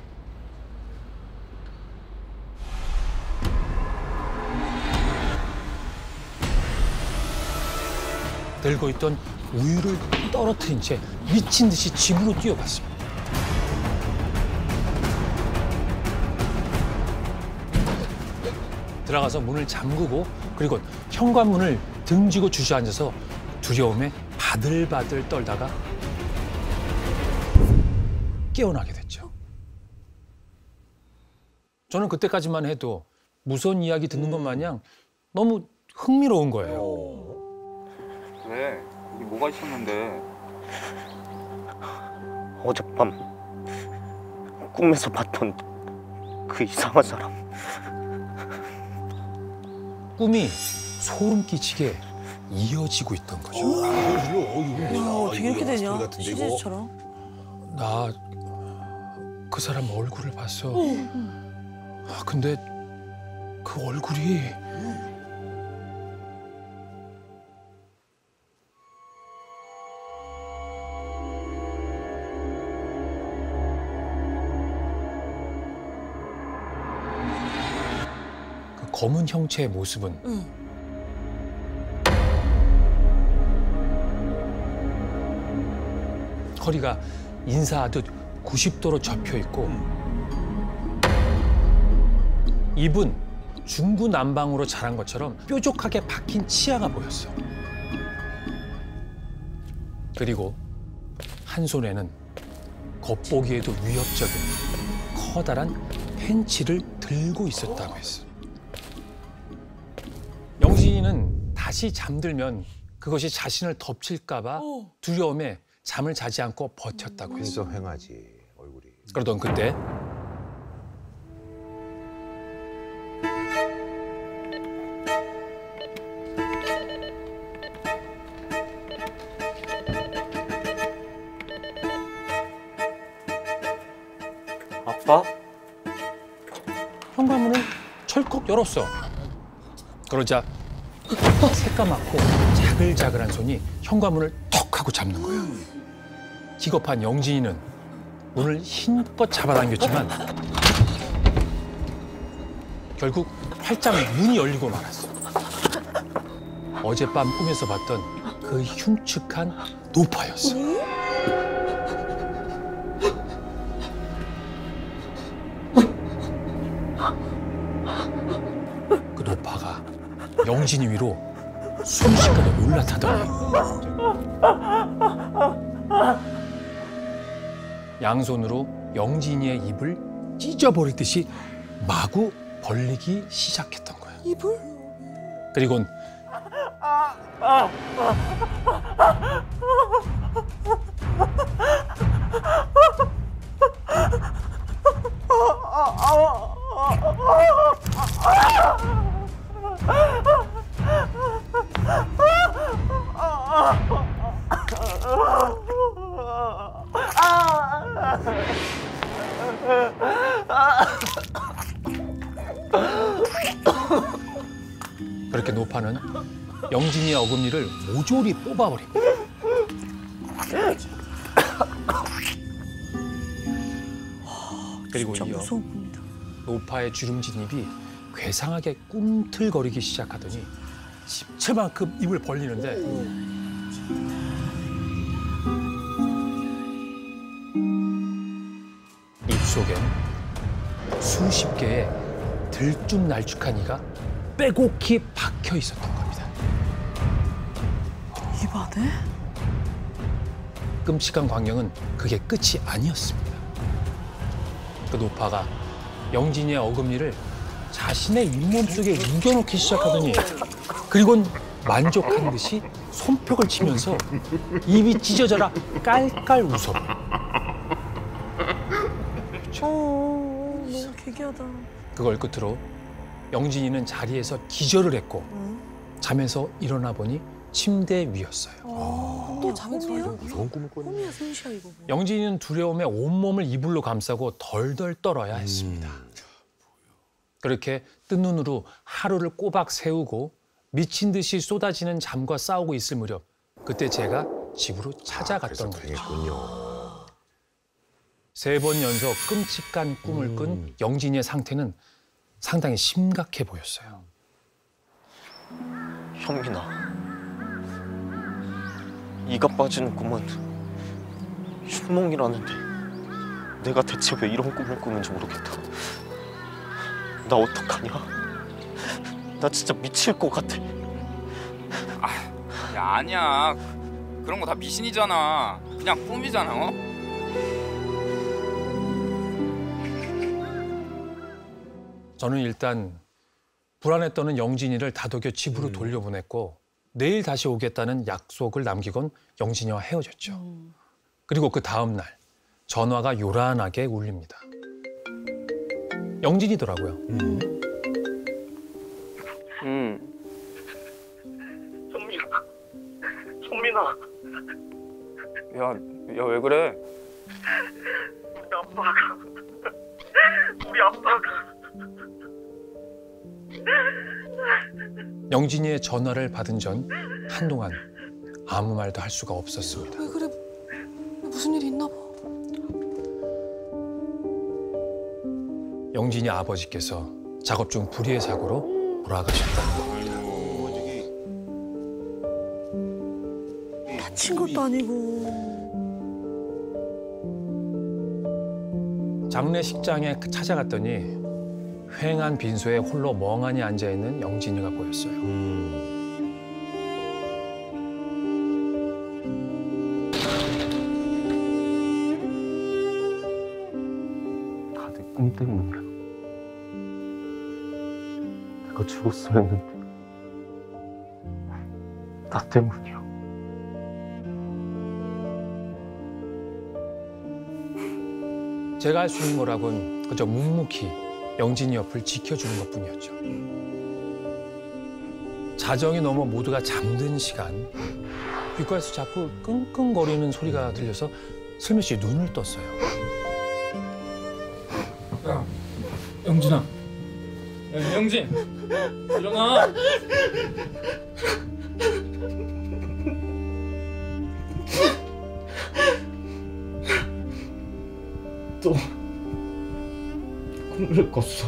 들고 있던 우유를 떨어뜨린 채 미친 듯이 집으로 뛰어갔습니다. 들어가서 문을 잠그고 그리고 현관문을 등지고 주저앉아서 두려움에 바들바들 떨다가 깨어나게 됐죠. 저는 그때까지만 해도 무서운 이야기 듣는 것 마냥 너무 흥미로운 거예요. 왜? 여기 뭐가 있었는데? 어젯밤 꿈에서 봤던 그 이상한 사람. 꿈이 소름 끼치게 이어지고 있던 거죠. 어떻게 이렇게 되냐? 시제처럼. 나 그 사람 얼굴을 봤어. 근데 그 얼굴이 그 검은 형체의 모습은 허리가 인사하듯 90도로 접혀 있고 입은 중구난방으로 자란 것처럼 뾰족하게 박힌 치아가 보였어. 그리고 한 손에는 겉보기에도 위협적인 커다란 펜치를 들고 있었다고 했어. 영진이는 다시 잠들면 그것이 자신을 덮칠까 봐 두려움에 잠을 자지 않고 버텼다고 했어. 행하지 얼굴이. 그러던 그때 아빠? 현관문을 철컥 열었어. 그러자 새까맣고 자글자글한 손이 현관문을 턱 하고 잡는 거야. 기겁한 영진이는 문을 힘껏 잡아당겼지만 결국 활짝 문이 열리고 말았어. 어젯밤 꿈에서 봤던 그 흉측한 노파였어. 그 노파가 영진이 위로 순식간에 올라타더니 양손으로 영진이의 입을 찢어버리듯이 마구 벌리기 시작했던 거야. 입을? 그리곤 그렇게 노파는 영진이의 어금니를 모조리 뽑아버립니다. 그리고 이어 노파의 주름진 입이 괴상하게 꿈틀거리기 시작하더니 집채만큼 입을 벌리는데 입속엔 수십 개의 들쭉날쭉한 이가 빼곡히 박혀 있었던 겁니다. 입 안에? 끔찍한 광경은 그게 끝이 아니었습니다. 그 노파가 영진이의 어금니를 자신의 잇몸 속에 우겨넣기 시작하더니 그리곤 만족한 듯이 손뼉을 치면서 입이 찢어져라 깔깔 웃어. 너무 기괴하다. 그걸 끝으로 영진이는 자리에서 기절을 했고 잠에서 일어나 보니 침대 위였어요. 또 잠이 들어요? 무서운 꿈을 꿨네. 꿈이야, 승시야 이거. 영진이는 두려움에 온몸을 이불로 감싸고 덜덜 떨어야 했습니다. 그렇게 뜬 눈으로 하루를 꼬박 세우고 미친 듯이 쏟아지는 잠과 싸우고 있을 무렵 그때 제가 집으로 찾아갔던 거예요. 3번 연속 끔찍한 꿈을 꾼 영진이의 상태는 상당히 심각해 보였어요. 현민아, 이가 빠지는 꿈은 흉몽이라는데 내가 대체 왜 이런 꿈을 꾸는지 모르겠다. 나 어떡하냐? 나 진짜 미칠 것 같아. 야, 아니야. 그런 거 다 미신이잖아. 그냥 꿈이잖아. 어? 저는 일단 불안에 떠는 영진이를 다독여 집으로 돌려보냈고 내일 다시 오겠다는 약속을 남기곤 영진이와 헤어졌죠. 그리고 그 다음 날 전화가 요란하게 울립니다. 영진이더라고요. 성민아. 야, 왜 그래? 우리 아빠가. 영진이의 전화를 받은 전 한동안 아무 말도 할 수가 없었습니다. 왜 그래? 무슨 일이 있나 봐. 영진이 아버지께서 작업 중 불의의 사고로 돌아가셨다는 겁니다. 다친 것도 아니고. 장례식장에 찾아갔더니 휑한 빈소에 홀로 멍하니 앉아있는 영진이가 보였어요. 다들 꿈 때문이야. 내가 죽었어야 했는데 나 때문이야. 제가 할 수 있는 거라곤 그저 묵묵히 영진이 옆을 지켜주는 것뿐이었죠. 자정이 넘어 모두가 잠든 시간 귓가에서 자꾸 끙끙거리는 소리가 들려서 슬며시 눈을 떴어요. 야, 영진아. 야, 영진, 일어나. 또 꿈을 꿨어.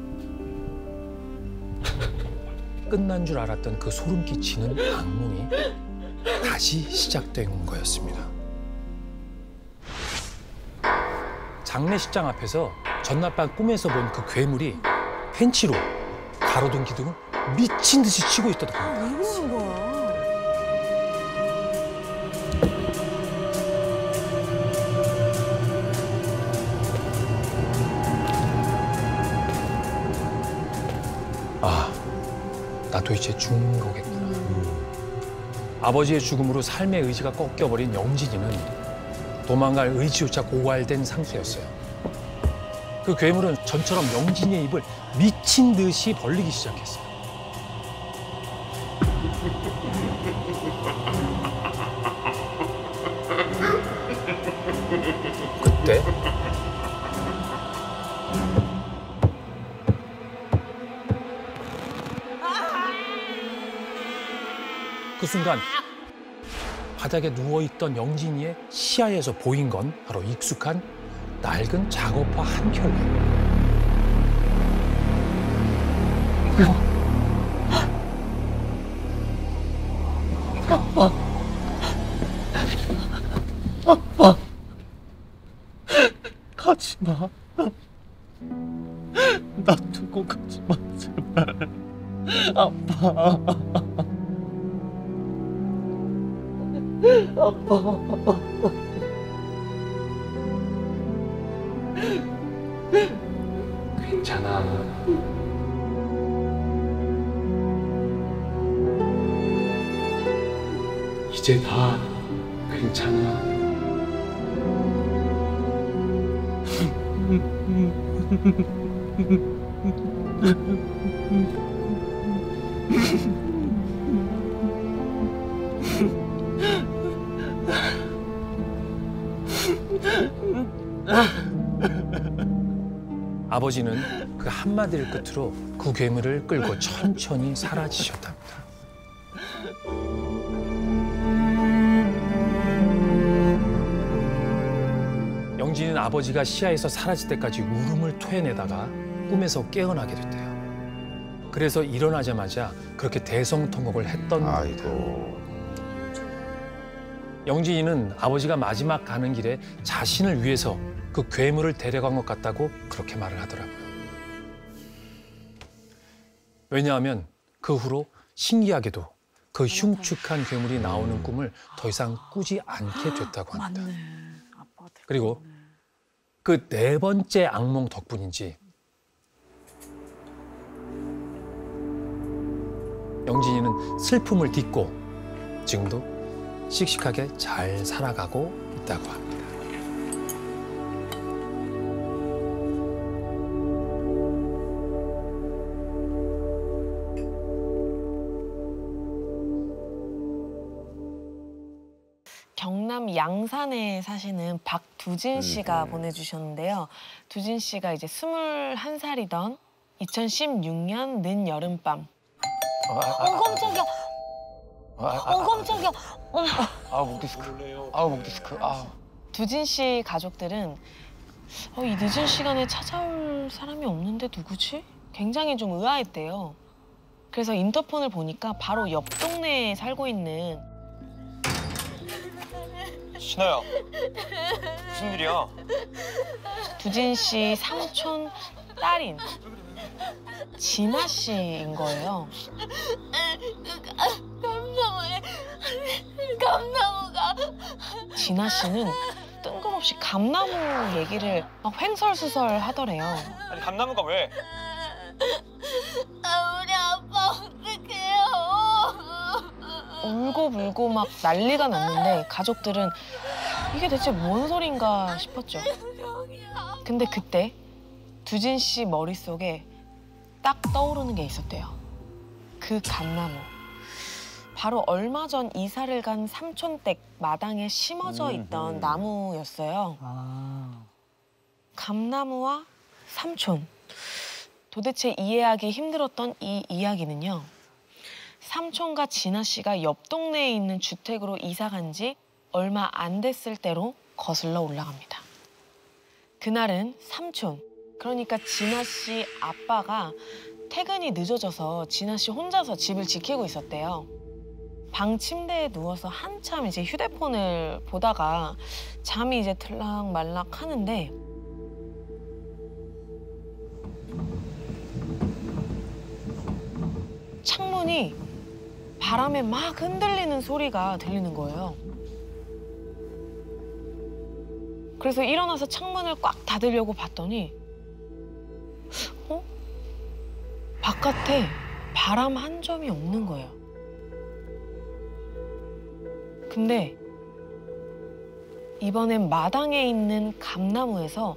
끝난 줄 알았던 그 소름 끼치는 악몽이 다시 시작된 거였습니다. 장례식장 앞에서 전날 밤 꿈에서 본 그 괴물이 펜치로 가로등 기둥을 미친 듯이 치고 있더라고요. 왜 그러는 거야? 아, 나 도대체 죽는 거겠구나. 아버지의 죽음으로 삶의 의지가 꺾여버린 영진이는 도망갈 의지조차 고갈된 상태였어요. 그 괴물은 전처럼 영진이의 입을 미친 듯이 벌리기 시작했어요. 그때 그 순간 바닥에 누워있던 영진이의 시야에서 보인 건 바로 익숙한 낡은 작업화 한 켤레. 아빠. 아빠. 가지 마. 나 두고 가지 마, 제발. 아빠. 아빠. 괜찮아. 이제 다 괜찮아. 아버지는 그 한마디를 끝으로 그 괴물을 끌고 천천히 사라지셨답니다. 영진이는 아버지가 시야에서 사라질 때까지 울음을 토해내다가 꿈에서 깨어나게 됐대요. 그래서 일어나자마자 그렇게 대성통곡을 했던 겁니다. 영진이는 아버지가 마지막 가는 길에 자신을 위해서 그 괴물을 데려간 것 같다고 그렇게 말을 하더라고요. 왜냐하면 그 후로 신기하게도 그 흉측한 괴물이 나오는 꿈을 더 이상 꾸지 않게 됐다고 합니다. 그리고 그 4번째 악몽 덕분인지 영진이는 슬픔을 딛고 지금도 씩씩하게 잘 살아가고 있다고 합니다. 경남 양산에 사시는 박두진 씨가 보내주셨는데요. 두진 씨가 이제 21살이던 2016년 늦여름밤. 깜짝이야. 깜짝이야. 목 디스크. 목 디스크. 두진 씨 가족들은 이 늦은 시간에 찾아올 사람이 없는데 누구지? 굉장히 좀 의아했대요. 그래서 인터폰을 보니까 바로 옆 동네에 살고 있는 신아야, 무슨 일이야? 두진 씨 삼촌 딸인 진아 씨인 거예요. 감나무가. 진아 씨는 뜬금없이 감나무 얘기를 막 횡설수설 하더래요. 아니 감나무가 왜? 우리 아빠 어떡해요? 울고불고 막 난리가 났는데 가족들은 이게 대체 뭔 소린가 싶었죠. 근데 그때 두진 씨 머릿속에 딱 떠오르는 게 있었대요. 그 감나무. 바로 얼마 전 이사를 간 삼촌댁 마당에 심어져 있던 나무였어요. 감나무와 삼촌. 도대체 이해하기 힘들었던 이 이야기는요. 삼촌과 진아 씨가 옆 동네에 있는 주택으로 이사 간 지 얼마 안 됐을 때로 거슬러 올라갑니다. 그날은 삼촌, 그러니까 진아 씨 아빠가 퇴근이 늦어져서 진아 씨 혼자서 집을 지키고 있었대요. 방 침대에 누워서 한참 이제 휴대폰을 보다가 잠이 이제 들락말락 하는데 창문이 바람에 막 흔들리는 소리가 들리는 거예요. 그래서 일어나서 창문을 꽉 닫으려고 봤더니 바깥에 바람 한 점이 없는 거예요. 근데 이번엔 마당에 있는 감나무에서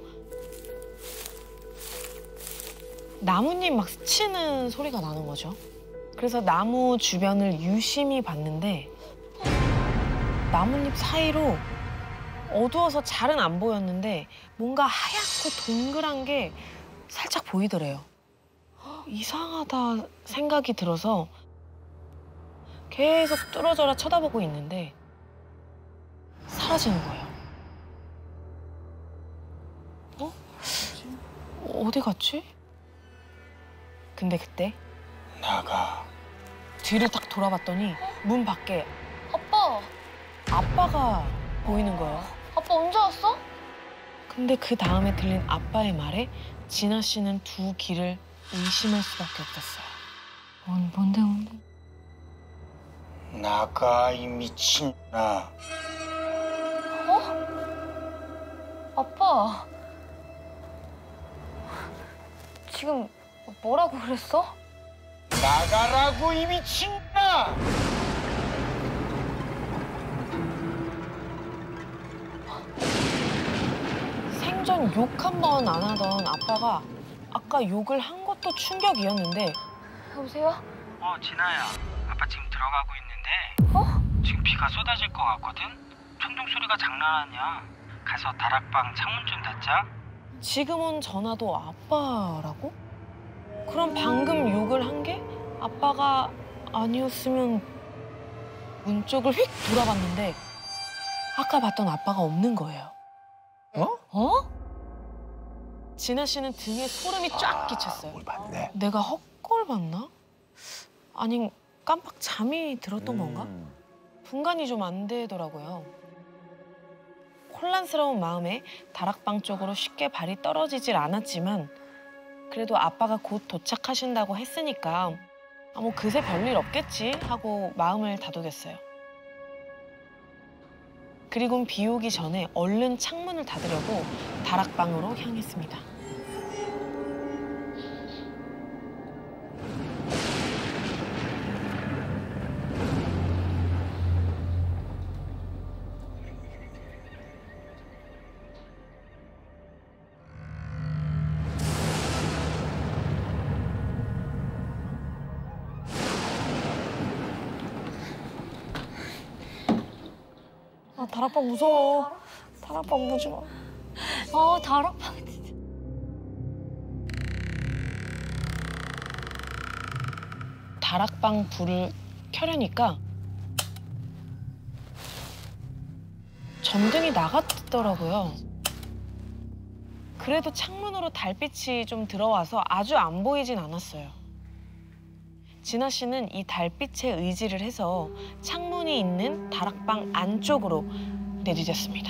나뭇잎 막 스치는 소리가 나는 거죠. 그래서 나무 주변을 유심히 봤는데 나뭇잎 사이로 어두워서 잘은 안 보였는데 뭔가 하얗고 동그란 게 살짝 보이더래요. 이상하다 생각이 들어서 계속 뚫어져라 쳐다보고 있는데 사라지는 거예요. 어디 갔지? 근데 그때 나가. 뒤를 딱 돌아봤더니 문 밖에 아빠가 보이는 거예요. 아빠 언제 왔어? 근데 그 다음에 들린 아빠의 말에 진아 씨는 두 귀를 의심할 수밖에 없었어요. 뭔데? 나가 이 미친아. 아빠. 지금 뭐라고 그랬어? 나가라고 이 미친아. 일단 욕 한 번 안 하던 아빠가 아까 욕을 한 것도 충격이었는데. 여보세요? 진아야. 아빠 지금 들어가고 있는데 지금 비가 쏟아질 것 같거든? 천둥 소리가 장난 아니야. 가서 다락방 창문 좀 닫자. 지금 온 전화도 아빠라고? 그럼 방금 욕을 한 게 아빠가 아니었으면 문 쪽을 휙 돌아봤는데 아까 봤던 아빠가 없는 거예요. 진아 씨는 등에 소름이 쫙 끼쳤어요. 뭘 봤네. 내가 헛걸 봤나? 아니 깜빡 잠이 들었던 건가? 분간이 좀 안 되더라고요. 혼란스러운 마음에 다락방 쪽으로 쉽게 발이 떨어지질 않았지만 그래도 아빠가 곧 도착하신다고 했으니까 뭐 그새 별일 없겠지 하고 마음을 다독였어요. 그리곤 비 오기 전에 얼른 창문을 닫으려고 다락방으로 향했습니다. 다락방 무서워. 다락방 보지 마. 다락방. 다락방 불을 켜려니까 전등이 나갔더라고요. 그래도 창문으로 달빛이 좀 들어와서 아주 안 보이진 않았어요. 진아 씨는 이 달빛에 의지를 해서 창문이 있는 다락방 안쪽으로 내디뎠습니다.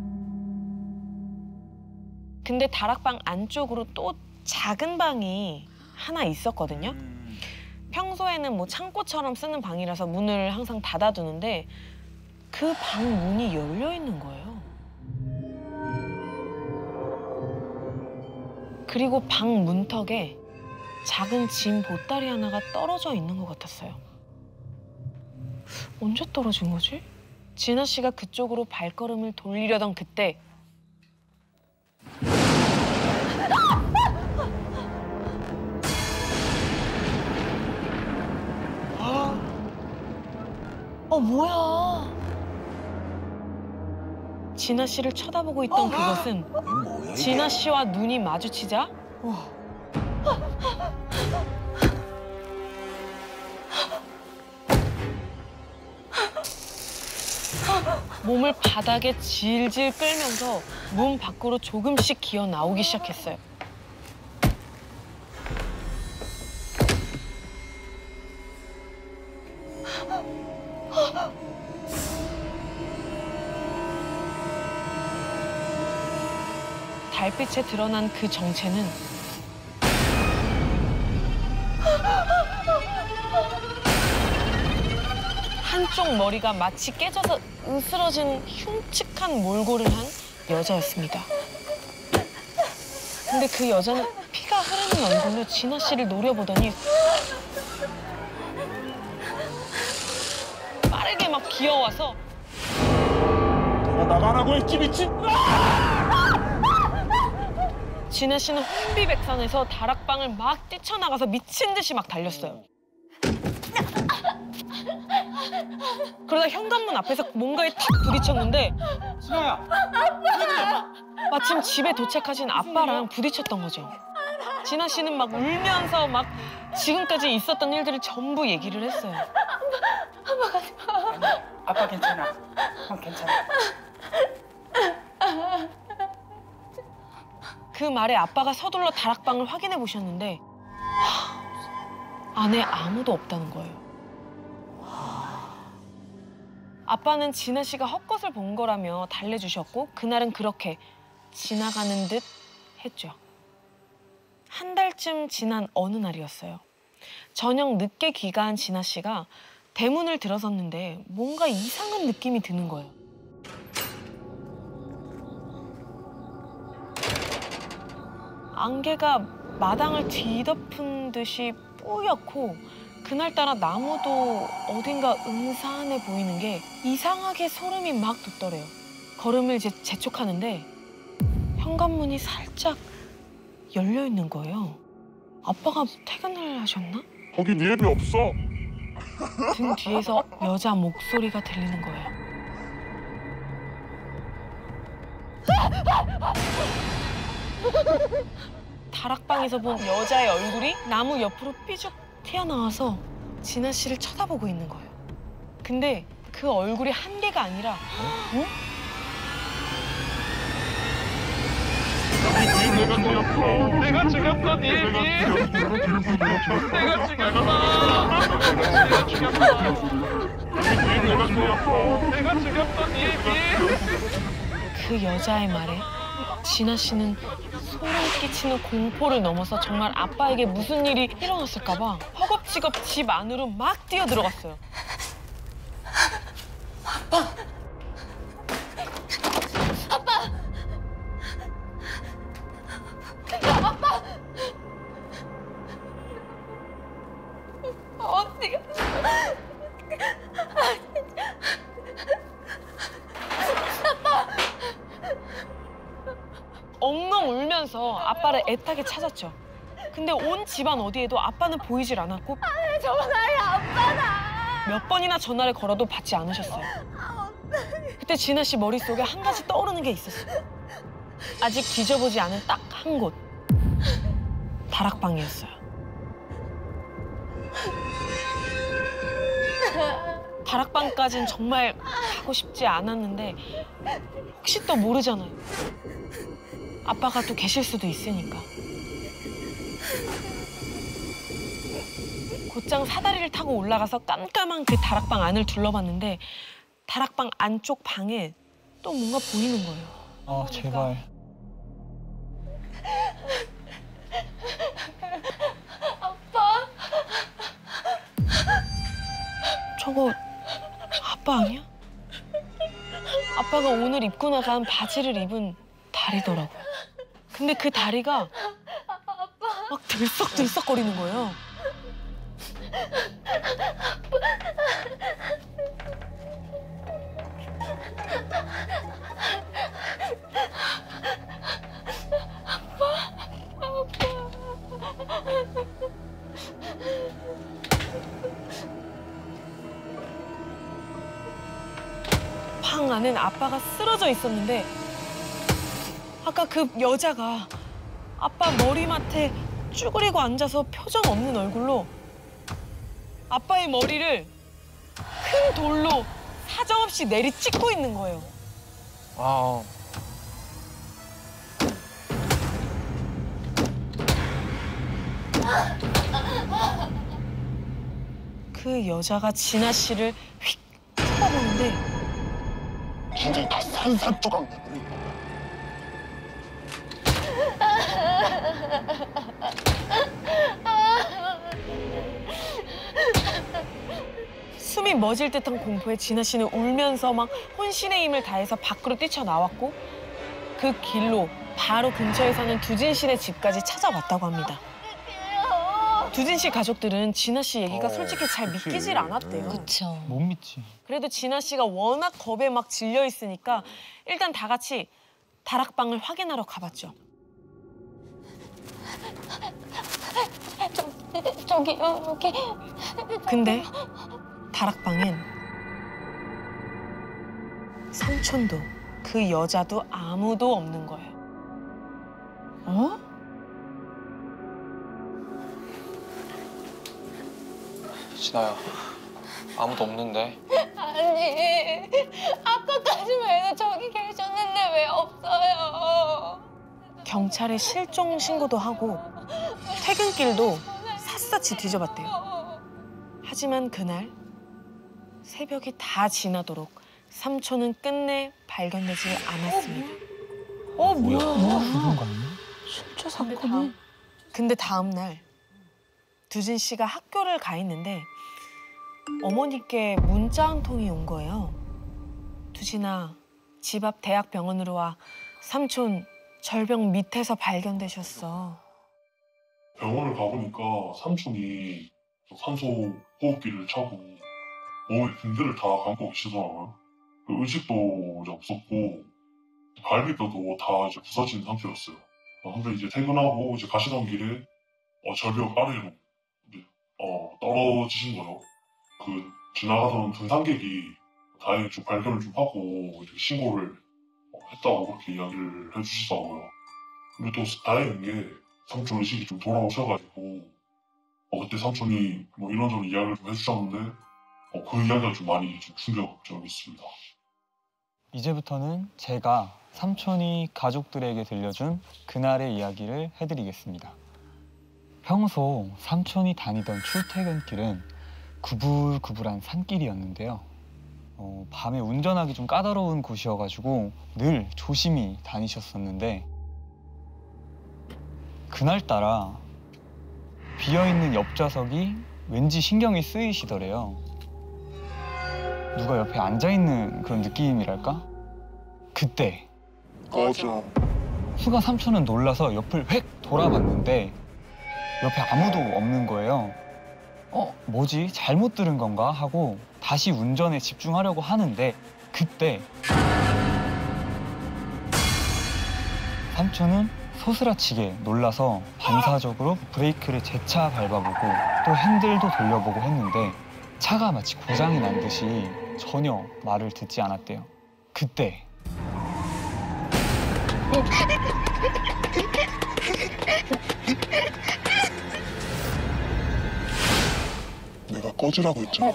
근데 다락방 안쪽으로 또 작은 방이 하나 있었거든요. 평소에는 뭐 창고처럼 쓰는 방이라서 문을 항상 닫아두는데 그 방 문이 열려 있는 거예요. 그리고 방 문턱에 작은 짐 보따리 하나가 떨어져 있는 것 같았어요. 언제 떨어진 거지? 진아 씨가 그쪽으로 발걸음을 돌리려던 그때 뭐야? 진아 씨를 쳐다보고 있던 그것은 진아 씨와 눈이 마주치자 몸을 바닥에 질질 끌면서 문 밖으로 조금씩 기어 나오기 시작했어요. 달빛에 드러난 그 정체는 한쪽 머리가 마치 깨져서 으스러진 흉측한 몰골을 한 여자였습니다. 근데 그 여자는 피가 흐르는 얼굴로 진아 씨를 노려보더니 빠르게 막 기어와서 내가 나가라고 했지 미친. 진아 씨는 혼비백산해서 다락방을 막 뛰쳐나가서 미친 듯이 막 달렸어요. 그러다 현관문 앞에서 뭔가에 탁 부딪혔는데 진아야! 마침 집에 도착하신 아빠랑 부딪혔던 거죠. 진아 씨는 막 울면서 막 지금까지 있었던 일들을 전부 얘기를 했어요. 아빠 괜찮아. 괜찮아. 그 말에 아빠가 서둘러 다락방을 확인해 보셨는데 안에 아무도 없다는 거예요. 아빠는 진아 씨가 헛것을 본 거라며 달래주셨고 그날은 그렇게 지나가는 듯 했죠. 한 달쯤 지난 어느 날이었어요. 저녁 늦게 귀가한 진아 씨가 대문을 들어섰는데 뭔가 이상한 느낌이 드는 거예요. 안개가 마당을 뒤덮은 듯이 뿌옇고 그날따라 나무도 어딘가 음산해 보이는 게 이상하게 소름이 막 돋더래요. 걸음을 이제 재촉하는데 현관문이 살짝 열려 있는 거예요. 아빠가 퇴근을 하셨나? 거긴 예비 없어. 등 뒤에서 여자 목소리가 들리는 거예요. 다락방에서 본 여자의 얼굴이 나무 옆으로 삐죽 튀어나와서 진아 씨를 쳐다보고 있는 거예요. 근데 그 얼굴이 한 개가 아니라 어? 내가 죽였어, 네 애기. 내가 죽였어. 그 여자의 말에 진아 씨는 소름 끼치는 공포를 넘어서 정말 아빠에게 무슨 일이 일어났을까 봐 허겁지겁 집 안으로 막 뛰어들어갔어요. 아빠! 아빠! 아빠! 언니가... 아빠! 엉엉 울면서 아빠를 애타게 찾았죠. 근데 온 집안 어디에도 아빠는 보이질 않았고 전화해, 아빠다! 몇 번이나 전화를 걸어도 받지 않으셨어요. 그때 진아 씨 머릿속에 한 가지 떠오르는 게 있었어요. 아직 뒤져보지 않은 딱 한 곳. 다락방이었어요. 다락방까진 정말 가고 싶지 않았는데 혹시 또 모르잖아요. 아빠가 또 계실 수도 있으니까. 곧장 사다리를 타고 올라가서 깜깜한 그 다락방 안을 둘러봤는데 다락방 안쪽 방에 또 뭔가 보이는 거예요. 아, 제발. 아빠? 저거 아빠 아니야? 아빠가 오늘 입고 나간 바지를 입은 다리더라고요. 근데 그 다리가 막 들썩들썩거리는 거예요. 방 안엔 아빠가 쓰러져 있었는데 아까 그 여자가 아빠 머리맡에 쭈그리고 앉아서 표정 없는 얼굴로 아빠의 머리를 큰 돌로 사정없이 내리찍고 있는 거예요. 아. 그 여자가 진아 씨를 휙 쳐다보는데 이제 다 산산조각 숨이 멎을 듯한 공포에 진아 씨는 울면서 막 혼신의 힘을 다해서 밖으로 뛰쳐나왔고 그 길로 바로 근처에 사는 두진 씨네 집까지 찾아왔다고 합니다. 두진 씨 가족들은 진아 씨 얘기가 솔직히 잘 믿기질 않았대요. 그쵸. 못 믿지. 그래도 진아 씨가 워낙 겁에 막 질려 있으니까 일단 다 같이 다락방을 확인하러 가봤죠. 저기요, 여기. 근데 다락방엔 삼촌도 그 여자도 아무도 없는 거예요. 어? 진아야, 아무도 없는데. 아니, 아까까지만 해도 저기 계셨는데 왜 없어요? 경찰에 실종 신고도 하고 퇴근길도 샅샅이 뒤져봤대요. 하지만 그날 새벽이 다 지나도록 삼촌은 끝내 발견되지 않았습니다. 뭐야? 그런 거 아니야? 진짜 사건이. 근데 다음 날 두진 씨가 학교를 가 있는데 어머니께 문자 한 통이 온 거예요. 두진아, 집 앞 대학병원으로 와. 삼촌 절벽 밑에서 발견되셨어. 병원을 가보니까 삼촌이 산소 호흡기를 차고 몸에 붕대를 다 감고 계시더라고요. 의식도 이제 없었고 갈비뼈도 다 이제 부서진 상태였어요. 근데 이제 퇴근하고 이제 가시던 길에 절벽 아래로 떨어지신 거예요. 그 지나가던 등산객이 다행히 좀 발견을 좀 하고 이렇게 신고를 했다고 그렇게 이야기를 해주시더라고요. 근데 또 다행인 게 삼촌 의식이 좀 돌아오셔가지고 그때 삼촌이 뭐 이런저런 이야기를 좀 해주셨는데 그 이야기가 좀 많이 좀 충격적이었습니다. 이제부터는 제가 삼촌이 가족들에게 들려준 그날의 이야기를 해드리겠습니다. 평소 삼촌이 다니던 출퇴근길은 구불구불한 산길이었는데요. 밤에 운전하기 좀 까다로운 곳이어가지고 늘 조심히 다니셨었는데 그날따라 비어있는 옆좌석이 왠지 신경이 쓰이시더래요. 누가 옆에 앉아있는 그런 느낌이랄까? 그때 꺼져. 수가 삼촌은 놀라서 옆을 획 돌아봤는데 옆에 아무도 없는 거예요. 뭐지? 잘못 들은 건가? 하고 다시 운전에 집중하려고 하는데 그때 삼촌은 소스라치게 놀라서 반사적으로 브레이크를 재차 밟아보고 또 핸들도 돌려보고 했는데 차가 마치 고장이 난 듯이 전혀 말을 듣지 않았대요. 그때 내가 꺼지라고 했잖아.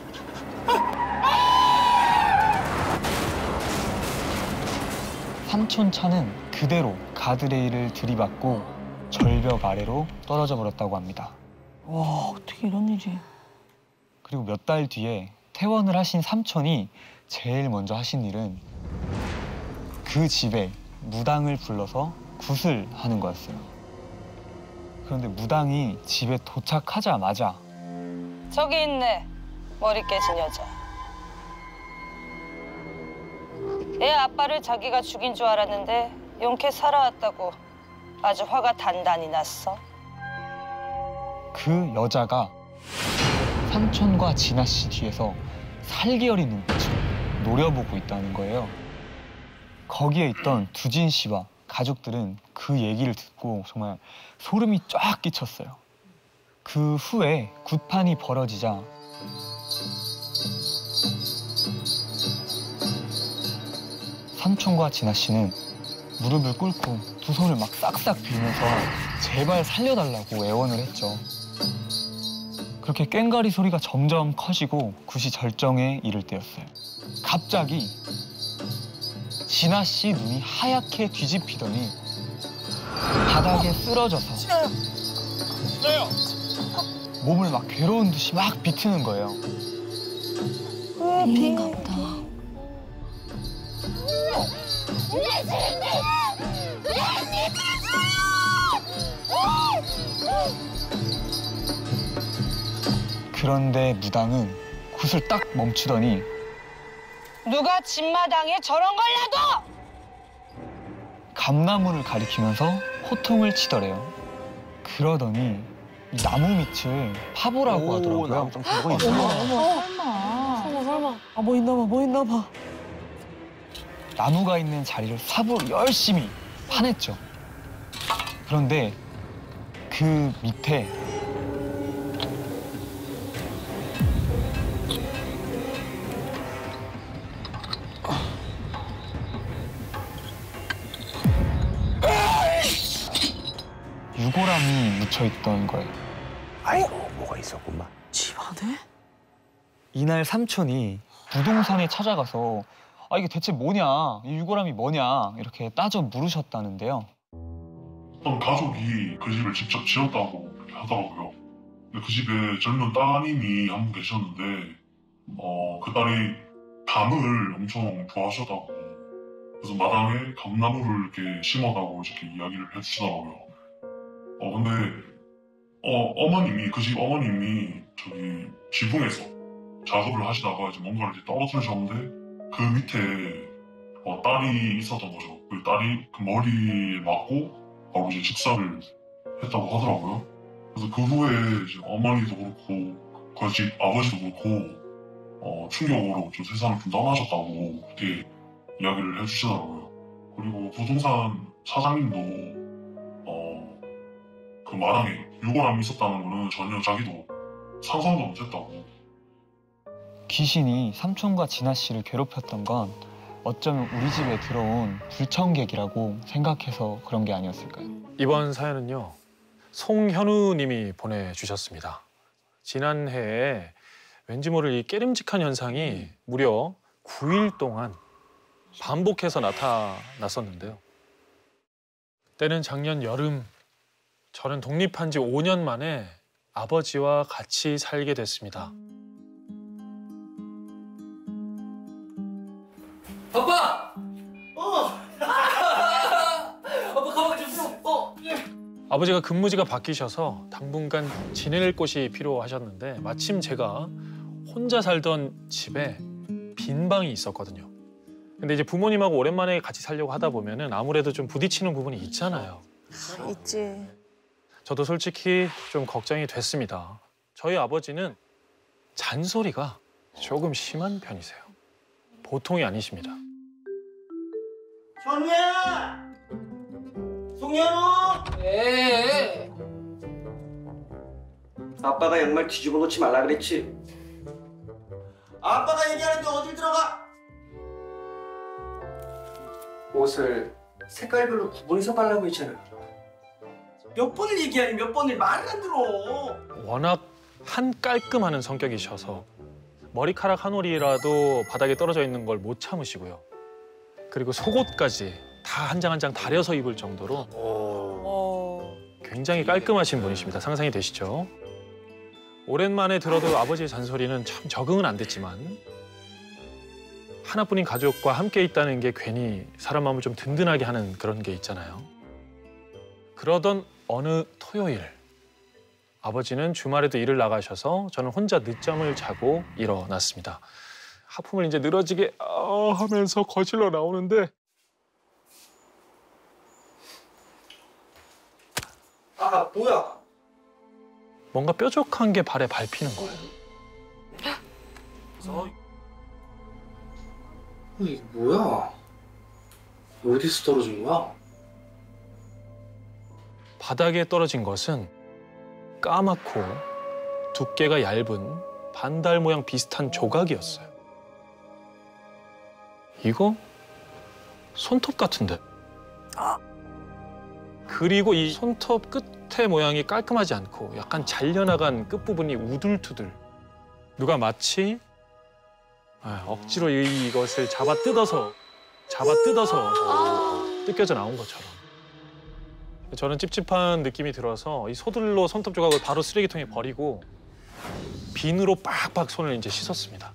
삼촌 차는 그대로 가드레일을 들이받고 절벽 아래로 떨어져 버렸다고 합니다. 와, 어떻게 이런 일이. 그리고 몇 달 뒤에 퇴원을 하신 삼촌이 제일 먼저 하신 일은 그 집에 무당을 불러서 굿을 하는 거였어요. 그런데 무당이 집에 도착하자마자 저기 있네, 머리 깨진 여자. 애 아빠를 자기가 죽인 줄 알았는데 용케 살아왔다고 아주 화가 단단히 났어. 그 여자가 삼촌과 진아 씨 뒤에서 살기 어린 눈빛으로 노려보고 있다는 거예요. 거기에 있던 두진 씨와 가족들은 그 얘기를 듣고 정말 소름이 쫙 끼쳤어요. 그 후에 굿판이 벌어지자 삼촌과 진아 씨는 무릎을 꿇고 두 손을 막 싹싹 빌면서 제발 살려달라고 애원을 했죠. 그렇게 꽹과리 소리가 점점 커지고 굿이 절정에 이를 때였어요. 갑자기 진아 씨 눈이 하얗게 뒤집히더니 바닥에 쓰러져서 몸을 막 괴로운 듯이 막 비트는 거예요. 비인가 보다. 그런데 무당은 굿을 딱 멈추더니 누가 집마당에 저런 걸 놔둬! 감나무를 가리키면서 호통을 치더래요. 그러더니 이 나무 밑을 파보라고 하더라고요. 어머, 설마. 아, 뭐 있나 봐, 뭐 있나 봐. 나무가 있는 자리를 삽으로 열심히 파냈죠. 그런데 그 밑에 유골함이 묻혀있던 거예요. 아이고, 뭐가 있었구만. 집 안에? 이날 삼촌이 부동산에 찾아가서 이게 대체 뭐냐, 이 유골함이 뭐냐 이렇게 따져 물으셨다는데요. 어떤 가족이 그 집을 직접 지었다고 하더라고요. 근데 그 집에 젊은 따님이 한 분 계셨는데 그 딸이 감을 엄청 좋아하셨다고, 그래서 마당에 감나무를 이렇게 심어다고 이렇게 이야기를 해주시더라고요. 근데 어머님이, 그 집 어머님이 저기 지붕에서 작업을 하시다가 이제 뭔가를 이제 떨어뜨리셨는데 그 밑에 딸이 있었던 거죠. 그 딸이 그 머리에 맞고 바로 이제 직사를 했다고 하더라고요. 그래서 그 후에 이제 어머니도 그렇고 그 집 아버지도 그렇고 충격으로 좀 세상을 좀 떠나셨다고 그렇게 이야기를 해주시더라고요. 그리고 부동산 사장님도 그 마당에 유골함이 있었다는 거는 전혀 자기도 상상도 못했다고. 귀신이 삼촌과 진아 씨를 괴롭혔던 건 어쩌면 우리 집에 들어온 불청객이라고 생각해서 그런 게 아니었을까요? 이번 사연은요, 송현우 님이 보내주셨습니다. 지난해에 왠지 모를 이 깨름직한 현상이 무려 9일 동안 반복해서 나타났었는데요. 때는 작년 여름, 저는 독립한 지 5년 만에 아버지와 같이 살게 됐습니다. 아빠! 아빠 가방 좀 아버지가 근무지가 바뀌셔서 당분간 지낼 곳이 필요하셨는데 마침 제가 혼자 살던 집에 빈 방이 있었거든요. 근데 이제 부모님하고 오랜만에 같이 살려고 하다 보면은 아무래도 좀 부딪히는 부분이 있잖아요. 있지. 저도 솔직히 좀 걱정이 됐습니다. 저희 아버지는 잔소리가 조금 심한 편이세요. 보통이 아니십니다. 현우야! 송현우! 네. 아빠가 양말 뒤집어 놓지 말라 그랬지? 아빠가 얘기하는데 어딜 들어가? 옷을 색깔별로 구분해서 빨라고 했잖아. 몇 번을 얘기하니 몇 번을 말을 안 들어. 워낙 한 깔끔하는 성격이셔서 머리카락 한 올이라도 바닥에 떨어져 있는 걸 못 참으시고요. 그리고 속옷까지 다 한 장 한 장 다려서 입을 정도로 굉장히 깔끔하신 분이십니다. 상상이 되시죠? 오랜만에 들어도 아버지의 잔소리는 참 적응은 안 됐지만 하나뿐인 가족과 함께 있다는 게 괜히 사람 마음을 좀 든든하게 하는 그런 게 있잖아요. 그러던 어느 토요일, 아버지는 주말에도 일을 나가셔서 저는 혼자 늦잠을 자고 일어났습니다. 하품을 이제 늘어지게 하면서 거실로 나오는데 아, 뭐야? 뭔가 뾰족한 게 발에 밟히는 거예요. 이게 뭐야? 어디서 떨어진 거야? 바닥에 떨어진 것은 까맣고 두께가 얇은 반달 모양 비슷한 조각이었어요. 이거 손톱 같은데. 그리고 이 손톱 끝의 모양이 깔끔하지 않고 약간 잘려나간 끝부분이 우둘투둘. 누가 마치 억지로 이것을 잡아 뜯어서 뜯겨져 나온 것처럼. 저는 찝찝한 느낌이 들어서 이 소들로 손톱 조각을 바로 쓰레기통에 버리고 비누로 빡빡 손을 이제 씻었습니다.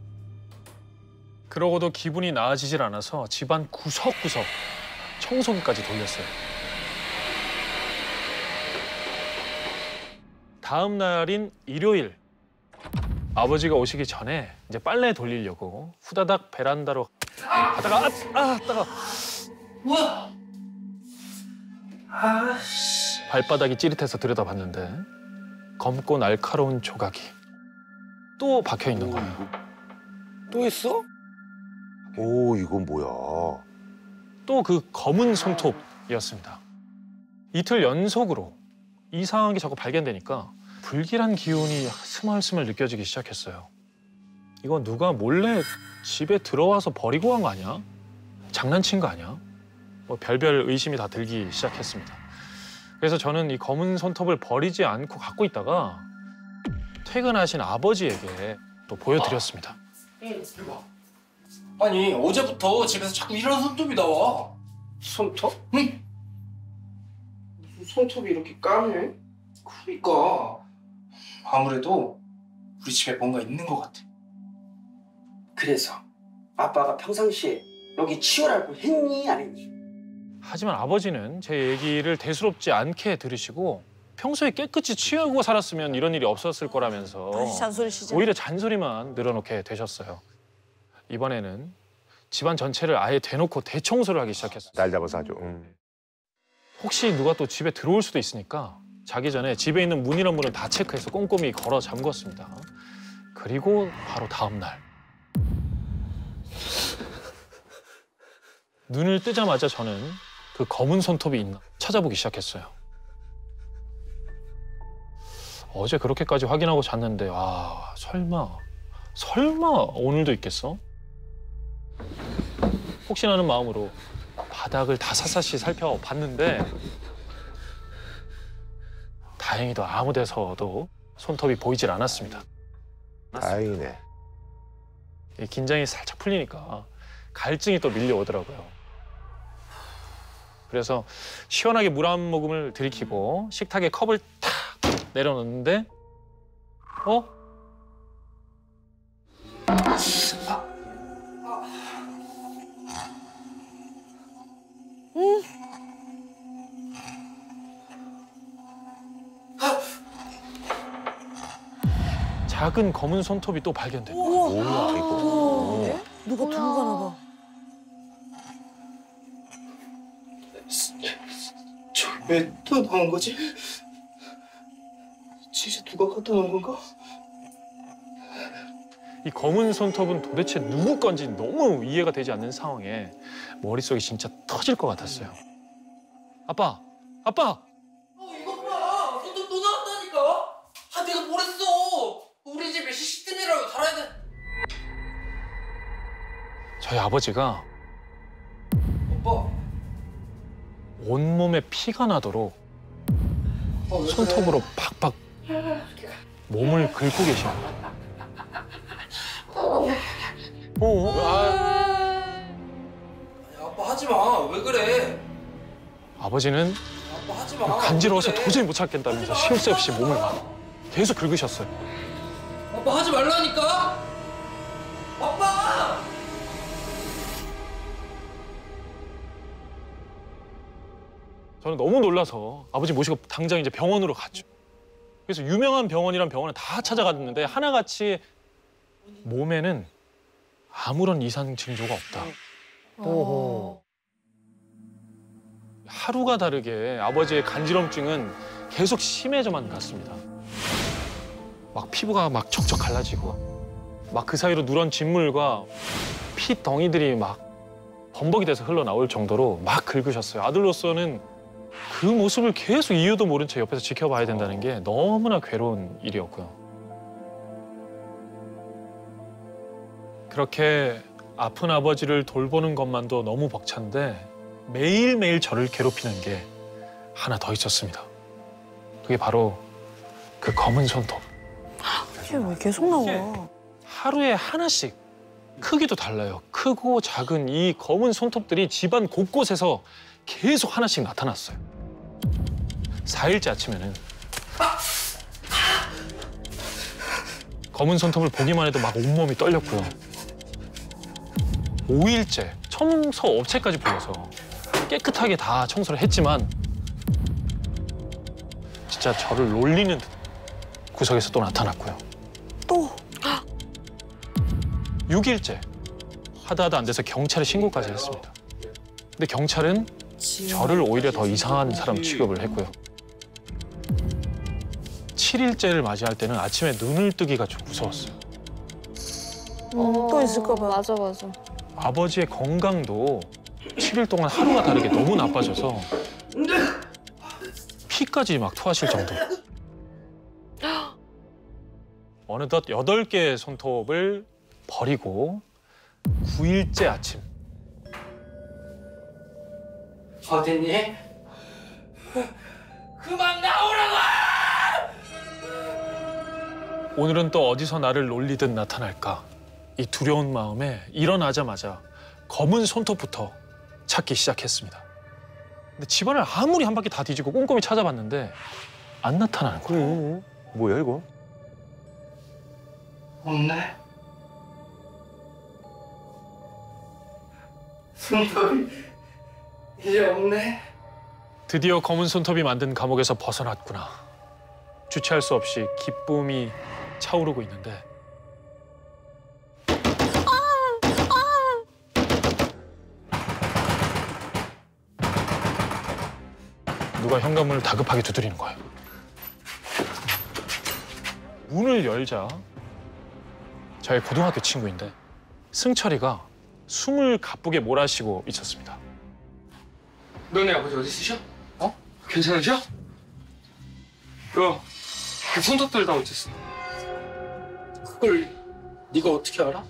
그러고도 기분이 나아지질 않아서 집안 구석구석 청소기까지 돌렸어요. 다음 날인 일요일, 아버지가 오시기 전에 이제 빨래 돌리려고 후다닥 베란다로 가다가 따가. 뭐야? 아씨. 발바닥이 찌릿해서 들여다봤는데 검고 날카로운 조각이 또 박혀 있는 거예요. 또 있어? 오, 이건 뭐야? 또 그 검은 손톱이었습니다. 이틀 연속으로 이상한 게 자꾸 발견되니까 불길한 기운이 스멀스멀 느껴지기 시작했어요. 이건 누가 몰래 집에 들어와서 버리고 간 거 아니야? 장난친 거 아니야? 뭐 별별 의심이 다 들기 시작했습니다. 그래서 저는 이 검은 손톱을 버리지 않고 갖고 있다가 퇴근하신 아버지에게 또 보여드렸습니다. 이거. 아니, 어제부터 집에서 자꾸 이런 손톱이 나와. 손톱? 응. 무슨 손톱이 이렇게 까매? 그러니까 아무래도 우리 집에 뭔가 있는 것 같아. 그래서 아빠가 평상시에 여기 치우라고 했니 안 했니? 하지만 아버지는 제 얘기를 대수롭지 않게 들으시고 평소에 깨끗이 치우고 살았으면 이런 일이 없었을 거라면서 다시 잔소리 시작. 오히려 잔소리만 늘어놓게 되셨어요. 이번에는 집안 전체를 아예 대놓고 대청소를 하기 시작했어요. 날 잡아서 하죠. 혹시 누가 또 집에 들어올 수도 있으니까 자기 전에 집에 있는 문이란 문을 다 체크해서 꼼꼼히 걸어 잠궜습니다. 그리고 바로 다음 날 눈을 뜨자마자 저는 그 검은 손톱이 있나 찾아보기 시작했어요. 어제 그렇게까지 확인하고 잤는데 설마 오늘도 있겠어? 혹시나 하는 마음으로 바닥을 다 샅샅이 살펴봤는데 다행히도 아무 데서도 손톱이 보이질 않았습니다. 다행이네. 긴장이 살짝 풀리니까 갈증이 또 밀려오더라고요. 그래서 시원하게 물 한 모금을 들이키고 식탁에 컵을 탁 내려놓는데 작은 검은 손톱이 또 발견돼. 뭐야 이거? 누가 두고 가나 봐. 저기 왜 또 나온 거지? 진짜 누가 갖다 놓은 건가? 이 검은 손톱은 도대체 누구 건지 너무 이해가 되지 않는 상황에 머릿속이 진짜 터질 것 같았어요. 아빠! 이것 봐! 손톱 또 나왔다니까? 내가 뭘 했어! 우리 집에 CCTV라도 달아야 돼. 저희 아버지가 오빠. 온몸에 피가 나도록 손톱으로 팍팍 몸을 긁고 계십니다. 아빠 하지 마. 왜 그래? 아버지는 아빠 하지 마. 간지러워서 왜 그래? 도저히 못 참겠다면서 쉴 새 없이 몸을 막 계속 긁으셨어요. 아빠 하지 말라니까. 아빠! 저는 너무 놀라서 아버지 모시고 당장 이제 병원으로 갔죠. 그래서 유명한 병원이란 병원을 다 찾아갔는데 하나같이 몸에는 아무런 이상 징조가 없다. 하루가 다르게 아버지의 간지럼증은 계속 심해져만 갔습니다. 막 피부가 막 척척 갈라지고 막 그 사이로 누런 진물과 피 덩이들이 막 범벅이 돼서 흘러나올 정도로 막 긁으셨어요. 아들로서는 그 모습을 계속 이유도 모른 채 옆에서 지켜봐야 된다는 게 너무나 괴로운 일이었고요. 그렇게 아픈 아버지를 돌보는 것만도 너무 벅찬데 매일매일 저를 괴롭히는 게 하나 더 있었습니다. 그게 바로 그 검은 손톱. 이게 왜 계속 나와? 하루에 하나씩 크기도 달라요. 크고 작은 이 검은 손톱들이 집안 곳곳에서 계속 하나씩 나타났어요. 4일째 아침에는 검은 손톱을 보기만 해도 막 온몸이 떨렸고요. 5일째 청소 업체까지 불러서 깨끗하게 다 청소를 했지만 진짜 저를 놀리는 듯 구석에서 또 나타났고요. 또? 6일째 하다 안 돼서 경찰에 신고까지 했습니다. 근데 경찰은 저를 오히려 더 이상한 사람 취급을 했고요. 7일째를 맞이할 때는 아침에 눈을 뜨기가 좀 무서웠어요. 또 있을까 봐. 맞아. 아버지의 건강도 7일 동안 하루가 다르게 너무 나빠져서 피까지 막 토하실 정도로. 어느덧 8개의 손톱을 버리고 9일째 아침. 어딨니? 그만 나오라고! 오늘은 또 어디서 나를 놀리듯 나타날까. 이 두려운 마음에 일어나자마자 검은 손톱부터 찾기 시작했습니다. 근데 집안을 아무리 한 바퀴 다 뒤지고 꼼꼼히 찾아봤는데 안 나타나는 거예요. 뭐야 이거? 없네. 손톱이 이제 없네. 드디어 검은 손톱이 만든 감옥에서 벗어났구나. 주체할 수 없이 기쁨이 차오르고 있는데 누가 현관문을 다급하게 두드리는 거예요. 문을 열자 저의 고등학교 친구인데 승철이가 숨을 가쁘게 몰아쉬고 있었습니다. 너네 아버지 어디 있으셔? 어? 괜찮으셔? 그 손톱들 다 어땠어? 그걸 네가 어떻게 알아?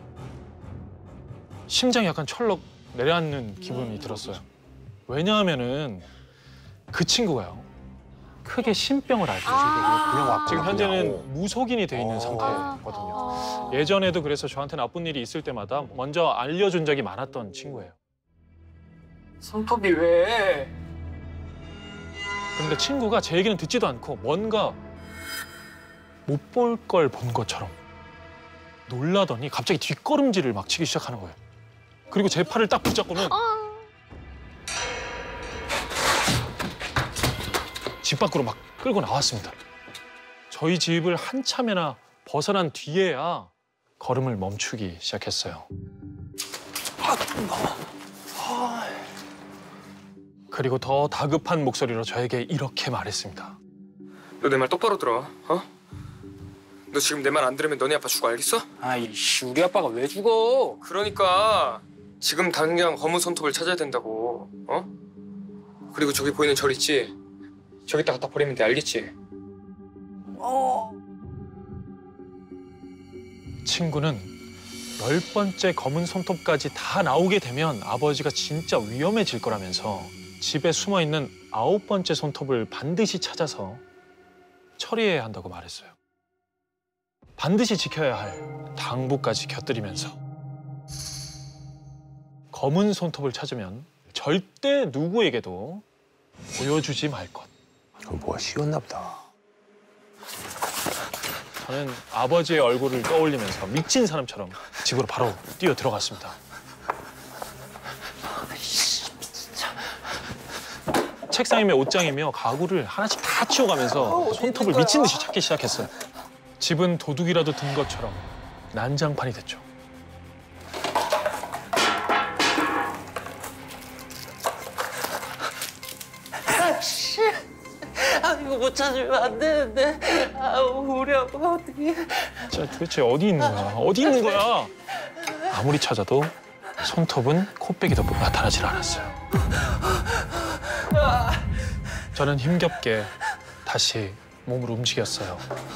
심장이 약간 철렁 내려앉는 기분이 들었어요. 왜냐하면은 그 친구가요. 크게 신병을 앓고 지금 현재는 무속인이 돼 있는 상태거든요. 예전에도 그래서 저한테 나쁜 일이 있을 때마다 먼저 알려준 적이 많았던 친구예요. 손톱이 왜? 그런데 친구가 제 얘기는 듣지도 않고 뭔가 못 볼 걸 본 것처럼 놀라더니 갑자기 뒷걸음질을 막 치기 시작하는 거예요. 그리고 제 팔을 딱 붙잡고는 집 밖으로 막 끌고 나왔습니다. 저희 집을 한참이나 벗어난 뒤에야 걸음을 멈추기 시작했어요. 그리고 더 다급한 목소리로 저에게 이렇게 말했습니다. 너 내 말 똑바로 들어. 어? 너 지금 내 말 안 들으면 너네 아빠 죽어, 알겠어? 아이씨, 우리 아빠가 왜 죽어? 그러니까 지금 당장 검은 손톱을 찾아야 된다고. 어? 그리고 저기 보이는 절 있지? 저기다 갖다 버리면 돼, 알겠지? 친구는 10번째 검은 손톱까지 다 나오게 되면 아버지가 진짜 위험해질 거라면서 집에 숨어있는 9번째 손톱을 반드시 찾아서 처리해야 한다고 말했어요. 반드시 지켜야 할 당부까지 곁들이면서 검은 손톱을 찾으면 절대 누구에게도 보여주지 말 것. 그건 뭐가 쉬웠나 보다. 저는 아버지의 얼굴을 떠올리면서 미친 사람처럼 집으로 바로 뛰어 들어갔습니다. 책상이며 옷장이며 가구를 하나씩 다 치워가면서 손톱을 미친 듯이 찾기 시작했어요. 집은 도둑이라도 든 것처럼 난장판이 됐죠. 이거 못 찾으면 안 되는데. 우리 아빠가 어떻게? 진짜 도대체 어디 있는 거야? 어디 있는 거야? 아무리 찾아도 손톱은 코빼기도 나타나질 않았어요. 저는 힘겹게 다시 몸을 움직였어요.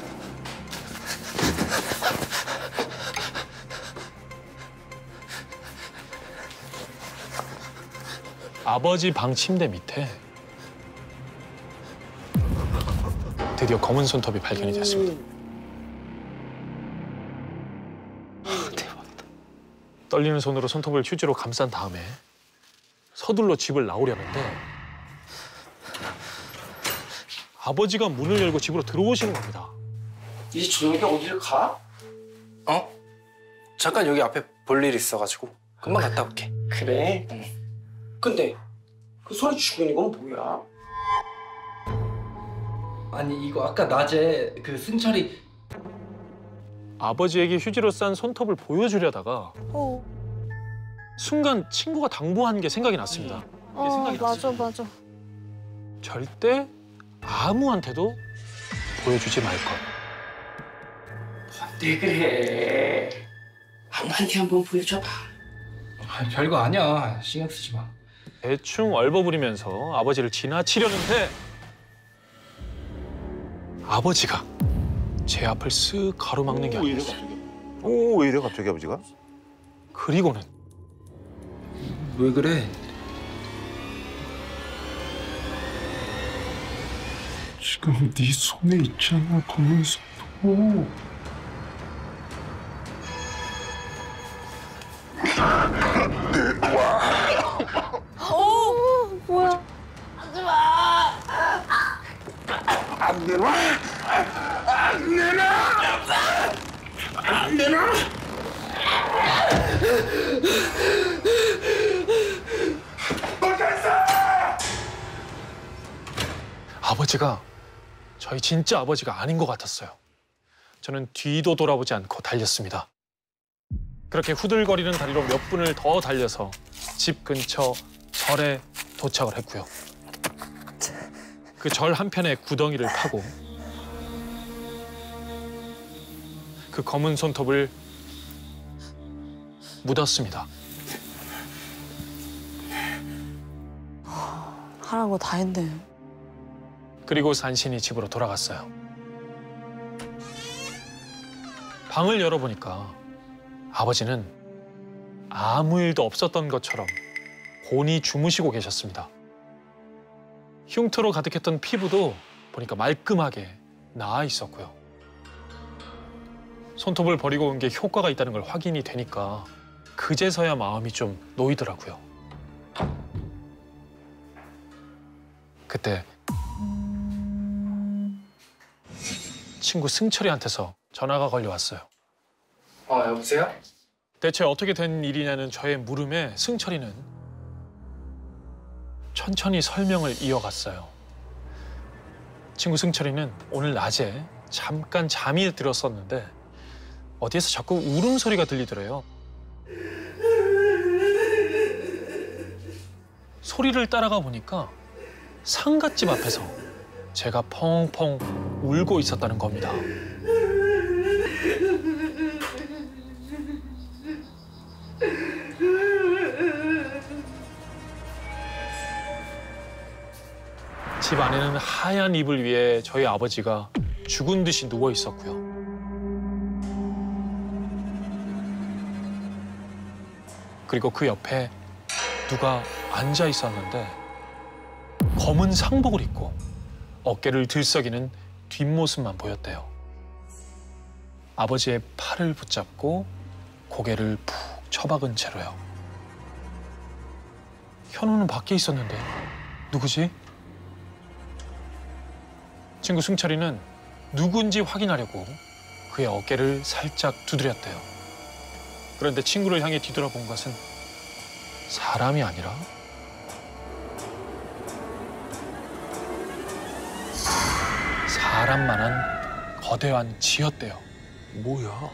아버지 방 침대 밑에 드디어 검은 손톱이 발견이 됐습니다. 대박이다. 떨리는 손으로 손톱을 휴지로 감싼 다음에 서둘러 집을 나오려는데 아버지가 문을 열고 집으로 들어오시는 겁니다. 이제 저녁에 어디를 가? 어? 잠깐 여기 앞에 볼 일 있어가지고 금방 갔다 올게. 그래? 응. 근데 그 소리 죽이는 건 뭐야? 아니 이거 아까 낮에 그 승철이 아버지에게 휴지로 싼 손톱을 보여주려다가 순간 친구가 당부한 게 생각이 났습니다. 이게 생각이 났어요. 맞아. 절대 아무한테도 보여주지 말 것. 네 그래. 엄마한테 한번 보여줘봐. 별거 아니야. 신경 쓰지 마. 대충 얼버무리면서 아버지를 지나치려는데 아버지가 제 앞을 쓱 가로막는 게 아니었어요. 왜 이래 갑자기 아버지가? 그리고는 왜 그래? 지금 네 손에 있잖아, 검은 손톱. 뭐야? 하지 마. 안 내놔! 안 내놔! 안 내놔! 아버지가 저희 진짜 아버지가 아닌 것 같았어요. 저는 뒤도 돌아보지 않고 달렸습니다. 그렇게 후들거리는 다리로 몇 분을 더 달려서 집 근처 절에 도착을 했고요. 그 절 한편에 구덩이를 파고 그 검은 손톱을 묻었습니다. 하라고 다 했네. 그리고 산신이 집으로 돌아갔어요. 방을 열어보니까 아버지는 아무 일도 없었던 것처럼 곤히 주무시고 계셨습니다. 흉터로 가득했던 피부도 보니까 말끔하게 나아 있었고요. 손톱을 버리고 온 게 효과가 있다는 걸 확인이 되니까 그제서야 마음이 좀 놓이더라고요. 그때 친구 승철이한테서 전화가 걸려왔어요. 여보세요? 대체 어떻게 된 일이냐는 저의 물음에 승철이는 천천히 설명을 이어갔어요. 친구 승철이는 오늘 낮에 잠깐 잠이 들었었는데 어디에서 자꾸 울음소리가 들리더래요. 소리를 따라가 보니까 상갓집 앞에서 제가 펑펑 울고 있었다는 겁니다. 집 안에는 하얀 이불 위에 저희 아버지가 죽은 듯이 누워 있었고요. 그리고 그 옆에 누가 앉아 있었는데 검은 상복을 입고 어깨를 들썩이는 뒷모습만 보였대요. 아버지의 팔을 붙잡고 고개를 푹 처박은 채로요. 현우는 밖에 있었는데 누구지? 친구 승철이는 누군지 확인하려고 그의 어깨를 살짝 두드렸대요. 그런데 친구를 향해 뒤돌아본 것은 사람이 아니라 사람만한 거대한 쥐였대요. 뭐야?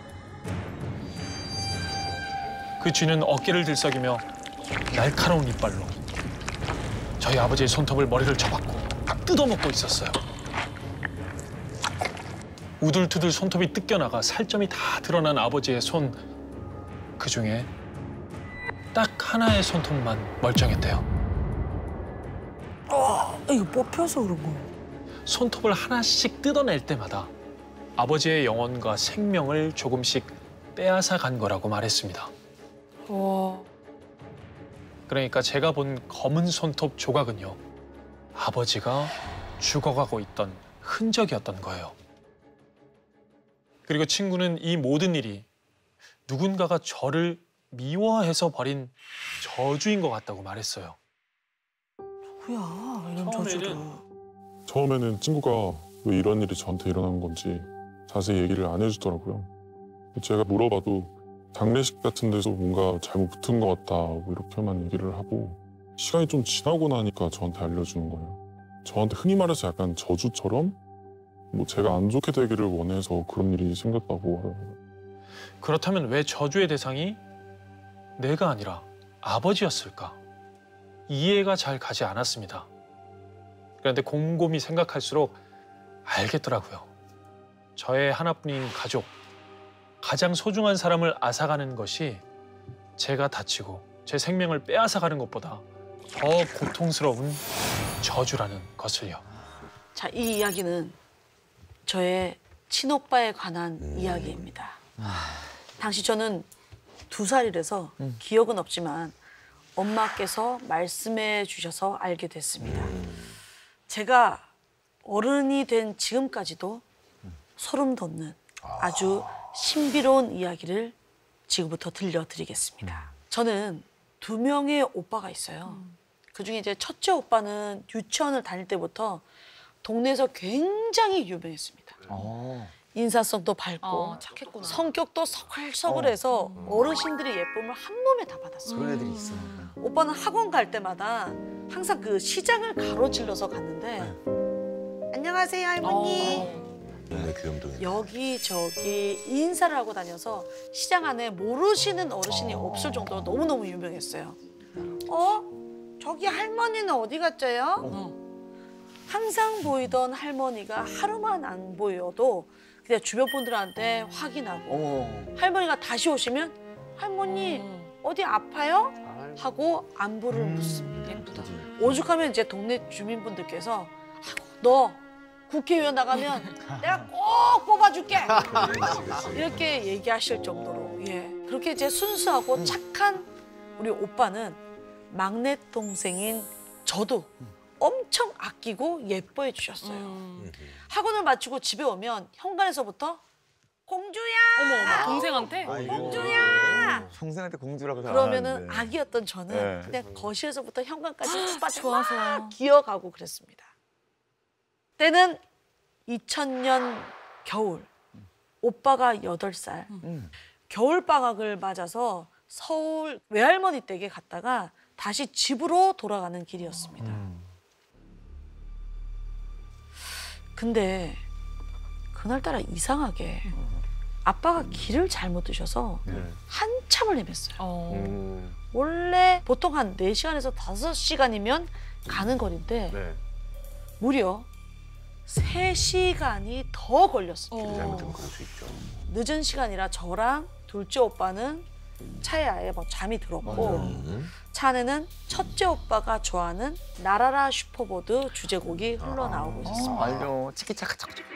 그 쥐는 어깨를 들썩이며 날카로운 이빨로 저희 아버지의 손톱을 머리를 쳐박고 뜯어먹고 있었어요. 우둘투둘 손톱이 뜯겨나가 살점이 다 드러난 아버지의 손, 그중에 딱 하나의 손톱만 멀쩡했대요. 이거 뽑혀서 그런 거. 손톱을 하나씩 뜯어낼 때마다 아버지의 영혼과 생명을 조금씩 빼앗아 간 거라고 말했습니다. 그러니까 제가 본 검은 손톱 조각은요, 아버지가 죽어가고 있던 흔적이었던 거예요. 그리고 친구는 이 모든 일이 누군가가 저를 미워해서 벌인 저주인 것 같다고 말했어요. 뭐야, 이런 저주를. 처음에는 친구가 왜 이런 일이 저한테 일어난 건지 자세히 얘기를 안 해주더라고요. 제가 물어봐도 장례식 같은 데서 뭔가 잘못 붙은 것 같다 이렇게만 얘기를 하고 시간이 좀 지나고 나니까 저한테 알려주는 거예요. 저한테 흔히 말해서 약간 저주처럼 뭐 제가 안 좋게 되기를 원해서 그런 일이 생겼다고 하더라고요. 그렇다면 왜 저주의 대상이 내가 아니라 아버지였을까? 이해가 잘 가지 않았습니다. 그런데 곰곰이 생각할수록 알겠더라고요. 저의 하나뿐인 가족, 가장 소중한 사람을 앗아가는 것이 제가 다치고 제 생명을 빼앗아가는 것보다 더 고통스러운 저주라는 것을요. 자, 이 이야기는 저의 친오빠에 관한 이야기입니다. 당시 저는 2살이라서 기억은 없지만 엄마께서 말씀해 주셔서 알게 됐습니다. 제가 어른이 된 지금까지도 소름 돋는 아주 신비로운 이야기를 지금부터 들려드리겠습니다. 저는 2명의 오빠가 있어요. 그중에 이제 첫째 오빠는 유치원을 다닐 때부터 동네에서 굉장히 유명했습니다. 인사성도 밝고 성격도 서글서글해서 어르신들의 예쁨을 한 몸에 다 받았어요. 그런 애들이 있어. 오빠는 학원 갈 때마다 항상 그 시장을 가로질러서 갔는데 안녕하세요 할머니. 여기저기 인사를 하고 다녀서 시장 안에 모르시는 어르신이 없을 정도로 너무너무 유명했어요. 저기 할머니는 어디 갔어요? 항상 보이던 할머니가 하루만 안 보여도 그냥 주변 분들한테 확인하고 할머니가 다시 오시면 할머니 어디 아파요? 하고 안부를 묻습니다. 오죽하면 이제 동네 주민분들께서 너 국회의원 나가면 내가 꼭 뽑아줄게 이렇게 얘기하실 정도로 그렇게 이제 순수하고 착한 우리 오빠는 막내 동생인 저도 엄청 아끼고 예뻐해 주셨어요. 학원을 마치고 집에 오면 현관에서부터 공주야! 어머, 동생한테? 공주야! 동생한테 공주라고 그러면은 아기였던 저는 그냥 거실에서부터 현관까지 오빠 좋아서 막 기어가고 그랬습니다. 때는 2000년 겨울. 오빠가 8살. 겨울방학을 맞아서 서울 외할머니 댁에 갔다가 다시 집으로 돌아가는 길이었습니다. 근데 그날따라 이상하게 아빠가 길을 잘못 드셔서 한참을 헤맸어요. 원래 보통 한 4시간에서 5시간이면 가는 거리인데 무려 3시간이 더 걸렸습니다. 잘못하면 그럴 수 있죠. 늦은 시간이라 저랑 둘째 오빠는 차에 아예 막 잠이 들었고 차 안에는 첫째 오빠가 좋아하는 나라라 슈퍼보드 주제곡이 흘러나오고 있었습니다. 알죠. 치키차카.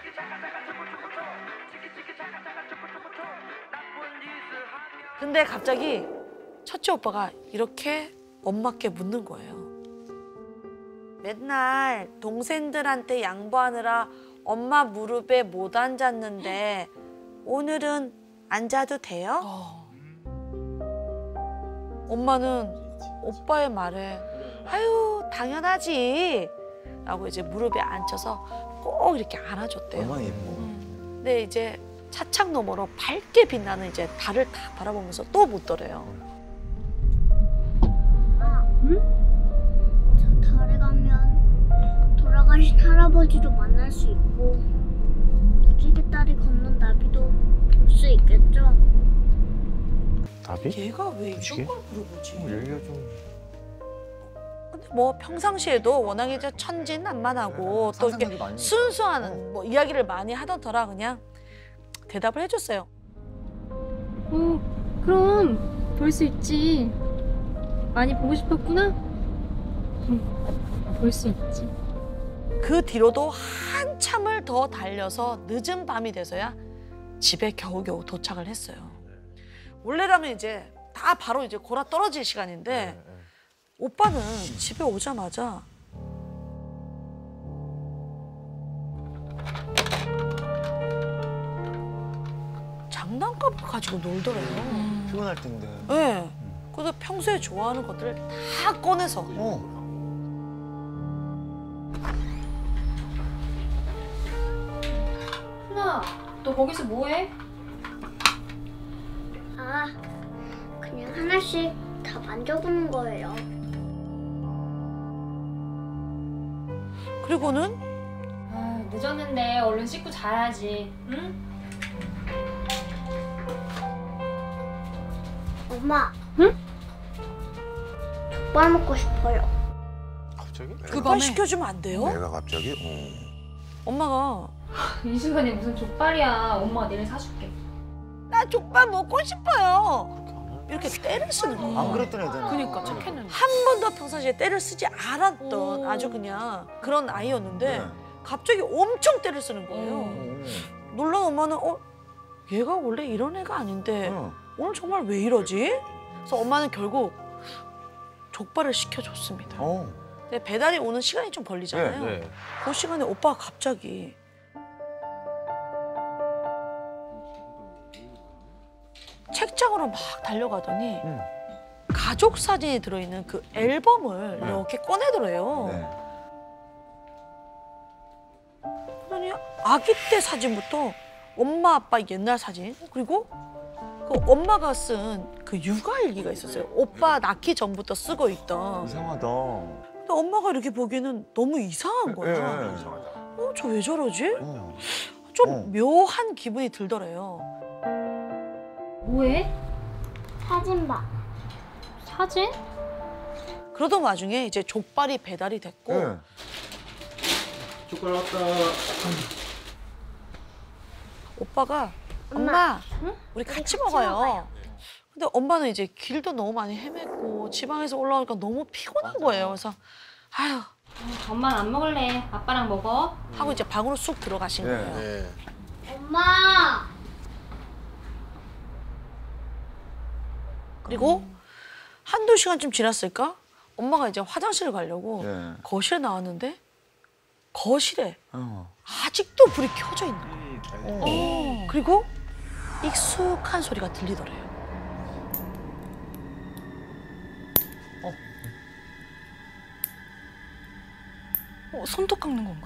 근데 갑자기 첫째 오빠가 이렇게 엄마께 묻는 거예요. 맨날 동생들한테 양보하느라 엄마 무릎에 못 앉았는데 오늘은 앉아도 돼요? 엄마는 오빠의 말에 아유 당연하지 라고 이제 무릎에 앉혀서 꼭 이렇게 안아줬대요. 엄마 예뻐. 근데 이제 차창 너머로 밝게 빛나는 이제 달을 다 바라보면서 또 묻더래요. 저 달에 가면 돌아가신 할아버지도 만날 수 있고 무지개 딸이 걷는 나비도 볼 수 있겠죠? 나비? 얘가 왜 이런 걸 물어보지? 얘기가 좀... 근데 뭐 평상시에도 워낙에 이제 천진난만하고 또 이렇게 순수한 뭐 이야기를 많이 하던 터라 그냥 대답을 해줬어요. 그럼 볼 수 있지. 많이 보고 싶었구나? 볼 수 있지. 그 뒤로도 한참을 더 달려서 늦은 밤이 돼서야 집에 겨우겨우 도착을 했어요. 원래라면 이제 다 바로 이제 골아 떨어질 시간인데 오빠는 집에 오자마자 장난감을 가지고 놀더래요. 피곤할 텐데. 네. 그래서 평소에 좋아하는 것들을 다 꺼내서 훈아, 너 거기서 뭐해? 아, 그냥 하나씩 다 만져보는 거예요. 그리고는 아, 늦었는데 얼른 씻고 자야지. 응? 엄마. 응? 족발 먹고 싶어요. 갑자기? 족발 시켜주면 안 돼요? 내가 갑자기? 엄마가 이 시간에 무슨 족발이야. 엄마가 내일 사줄게. 나 족발 먹고 싶어요. 이렇게 때를 쓰는 거예요. 안 그랬던 애잖아. 그러니까 착했는데. 한 번도 평상시에 때를 쓰지 않았던 아주 그냥 그런 아이였는데 갑자기 엄청 때를 쓰는 거예요. 놀란 엄마는 얘가 원래 이런 애가 아닌데 오늘 정말 왜 이러지? 그래서 엄마는 결국 족발을 시켜줬습니다. 근데 배달이 오는 시간이 좀 걸리잖아요. 그 시간에 오빠가 갑자기 책장으로 막 달려가더니 가족 사진이 들어있는 그 앨범을 이렇게 꺼내더래요. 그러니 아기 때 사진부터 엄마 아빠 옛날 사진 그리고 그 엄마가 쓴 그 육아일기가 있었어요. 오빠 낳기 전부터 쓰고 있던. 이상하다. 근데 엄마가 이렇게 보기에는 너무 이상한 거야. 저 왜 저러지? 좀 묘한 기분이 들더래요. 뭐해? 사진 봐. 사진? 그러던 와중에 이제 족발이 배달이 됐고 족발 왔다. 오빠가 엄마 우리 같이 먹어요. 근데 엄마는 이제 길도 너무 많이 헤맸고 지방에서 올라오니까 너무 피곤한 거예요. 그래서 아유. 엄마는 안 먹을래. 아빠랑 먹어. 하고 이제 방으로 쑥 들어가신 거예요. 네. 엄마! 그리고 한두 시간쯤 지났을까? 엄마가 이제 화장실을 가려고 거실에 나왔는데 거실에 아직도 불이 켜져 있는 거예요. 그리고 익숙한 소리가 들리더래요. 손톱 깎는 건가?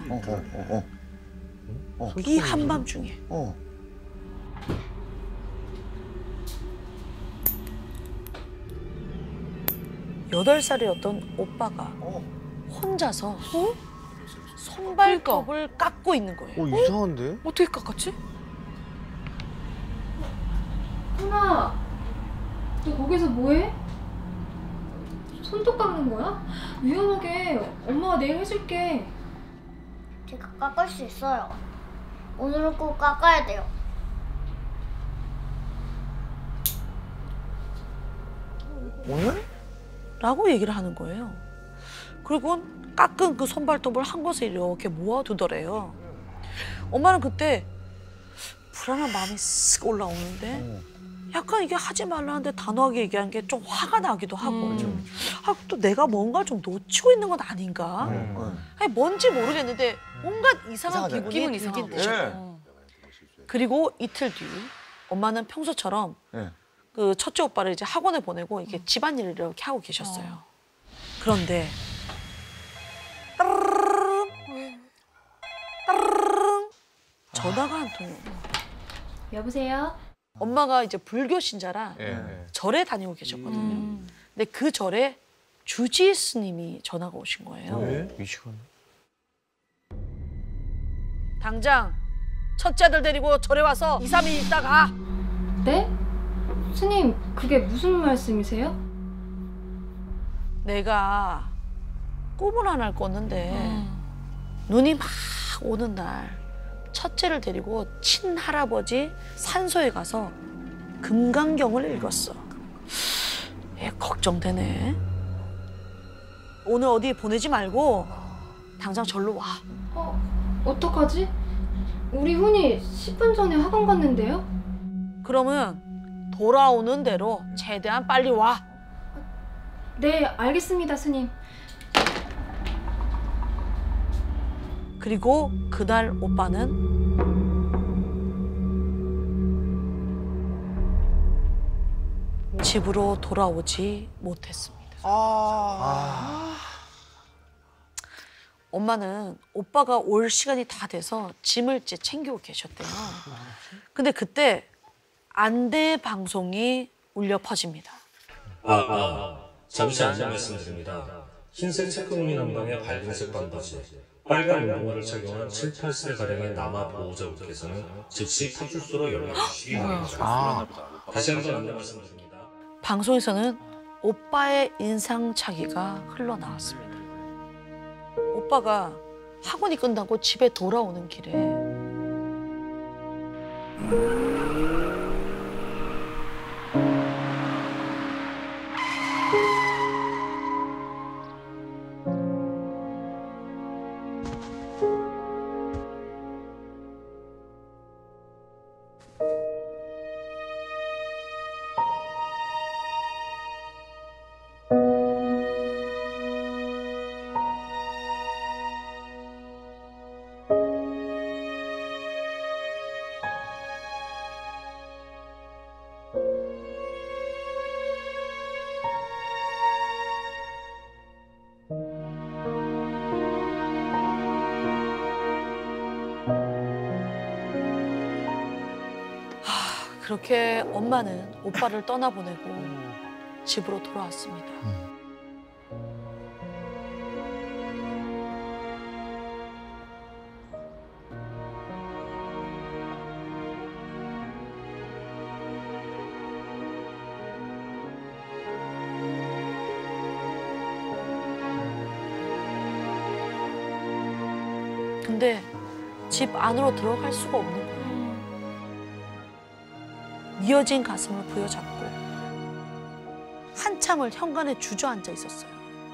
이 한밤중에. 8살이었던 오빠가 혼자서 손발톱을 깎고 있는 거예요. 이상한데? 어떻게 깎았지? 하나, 너 거기서 뭐해? 손톱 깎는 거야? 위험하게. 엄마가 내일 해줄게. 제가 깎을 수 있어요. 오늘은 꼭 깎아야 돼요. 오늘? 라고 얘기를 하는 거예요. 그리고 깎은 그 손발톱을 한 곳에 이렇게 모아두더래요. 엄마는 그때 불안한 마음이 쓱 올라오는데 약간 이게 하지 말라는데 단호하게 얘기하는 게 좀 화가 나기도 하고 또 내가 뭔가 좀 놓치고 있는 건 아닌가? 아니 뭔지 모르겠는데 온갖 이상한 기분이 들긴 드셨고 그리고 이틀 뒤 엄마는 평소처럼 그 첫째 오빠를 이제 학원에 보내고 이렇게 집안일을 이렇게 하고 계셨어요. 그런데 따르릉 따르릉 전화가 한 통이 오는 거예요. 여보세요? 엄마가 이제 불교 신자라 절에 다니고 계셨거든요. 근데 그 절에 주지 스님이 전화가 오신 거예요. 이 시간에? 당장 첫째 아들 데리고 절에 와서 2, 3일 있다 가. 네? 스님, 그게 무슨 말씀이세요? 내가 꿈을 하나를 꿨는데 눈이 막 오는 날 첫째를 데리고 친할아버지 산소에 가서 금강경을 읽었어. 걱정되네. 오늘 어디 보내지 말고 당장 절로 와. 어떡하지? 우리 훈이 10분 전에 학원 갔는데요? 그러면 돌아오는 대로 최대한 빨리 와. 네, 알겠습니다, 스님. 그리고 그날 오빠는 집으로 돌아오지 못했습니다. 엄마는 오빠가 올 시간이 다 돼서 짐을 이제 챙기고 계셨대요. 근데 그때 안대 방송이 울려 퍼집니다. 잠시 안내 말씀드립니다. 흰색 체크무늬 한방에 밝은색 반바지, 빨간 운동화를 착용한 7, 8세가량의 남아 보호자분께서는 즉시 파출소로 연락 주시기 바랍니다. 다시 한번 안내 말씀드립니다. 방송에서는 오빠의 인상착의가 흘러나왔습니다. 오빠가 학원이 끝나고 집에 돌아오는 길에 그렇게 엄마는 오빠를 떠나보내고 집으로 돌아왔습니다. 근데 집 안으로 들어갈 수가 없는 거예요. 미어진 가슴을 부여잡고 한참을 현관에 주저앉아 있었어요.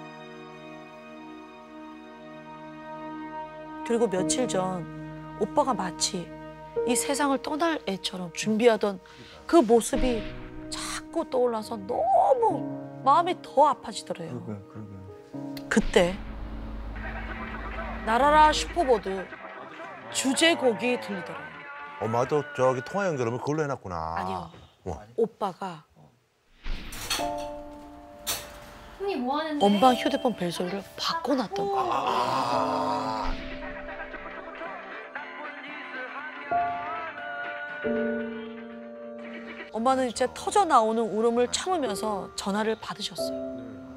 그리고 며칠 전 오빠가 마치 이 세상을 떠날 애처럼 준비하던 그 모습이 자꾸 떠올라서 너무 마음이 더 아파지더래요. 그때 나라라 슈퍼보드 주제곡이 들리더래요. 엄마도 저기 통화 연결하면 그걸로 해놨구나. 아니요. 오빠가 형이 뭐 하는데? 엄마 휴대폰 벨소리를 바꿔놨던 거예요. 엄마는 이제 터져 나오는 울음을 참으면서 전화를 받으셨어요.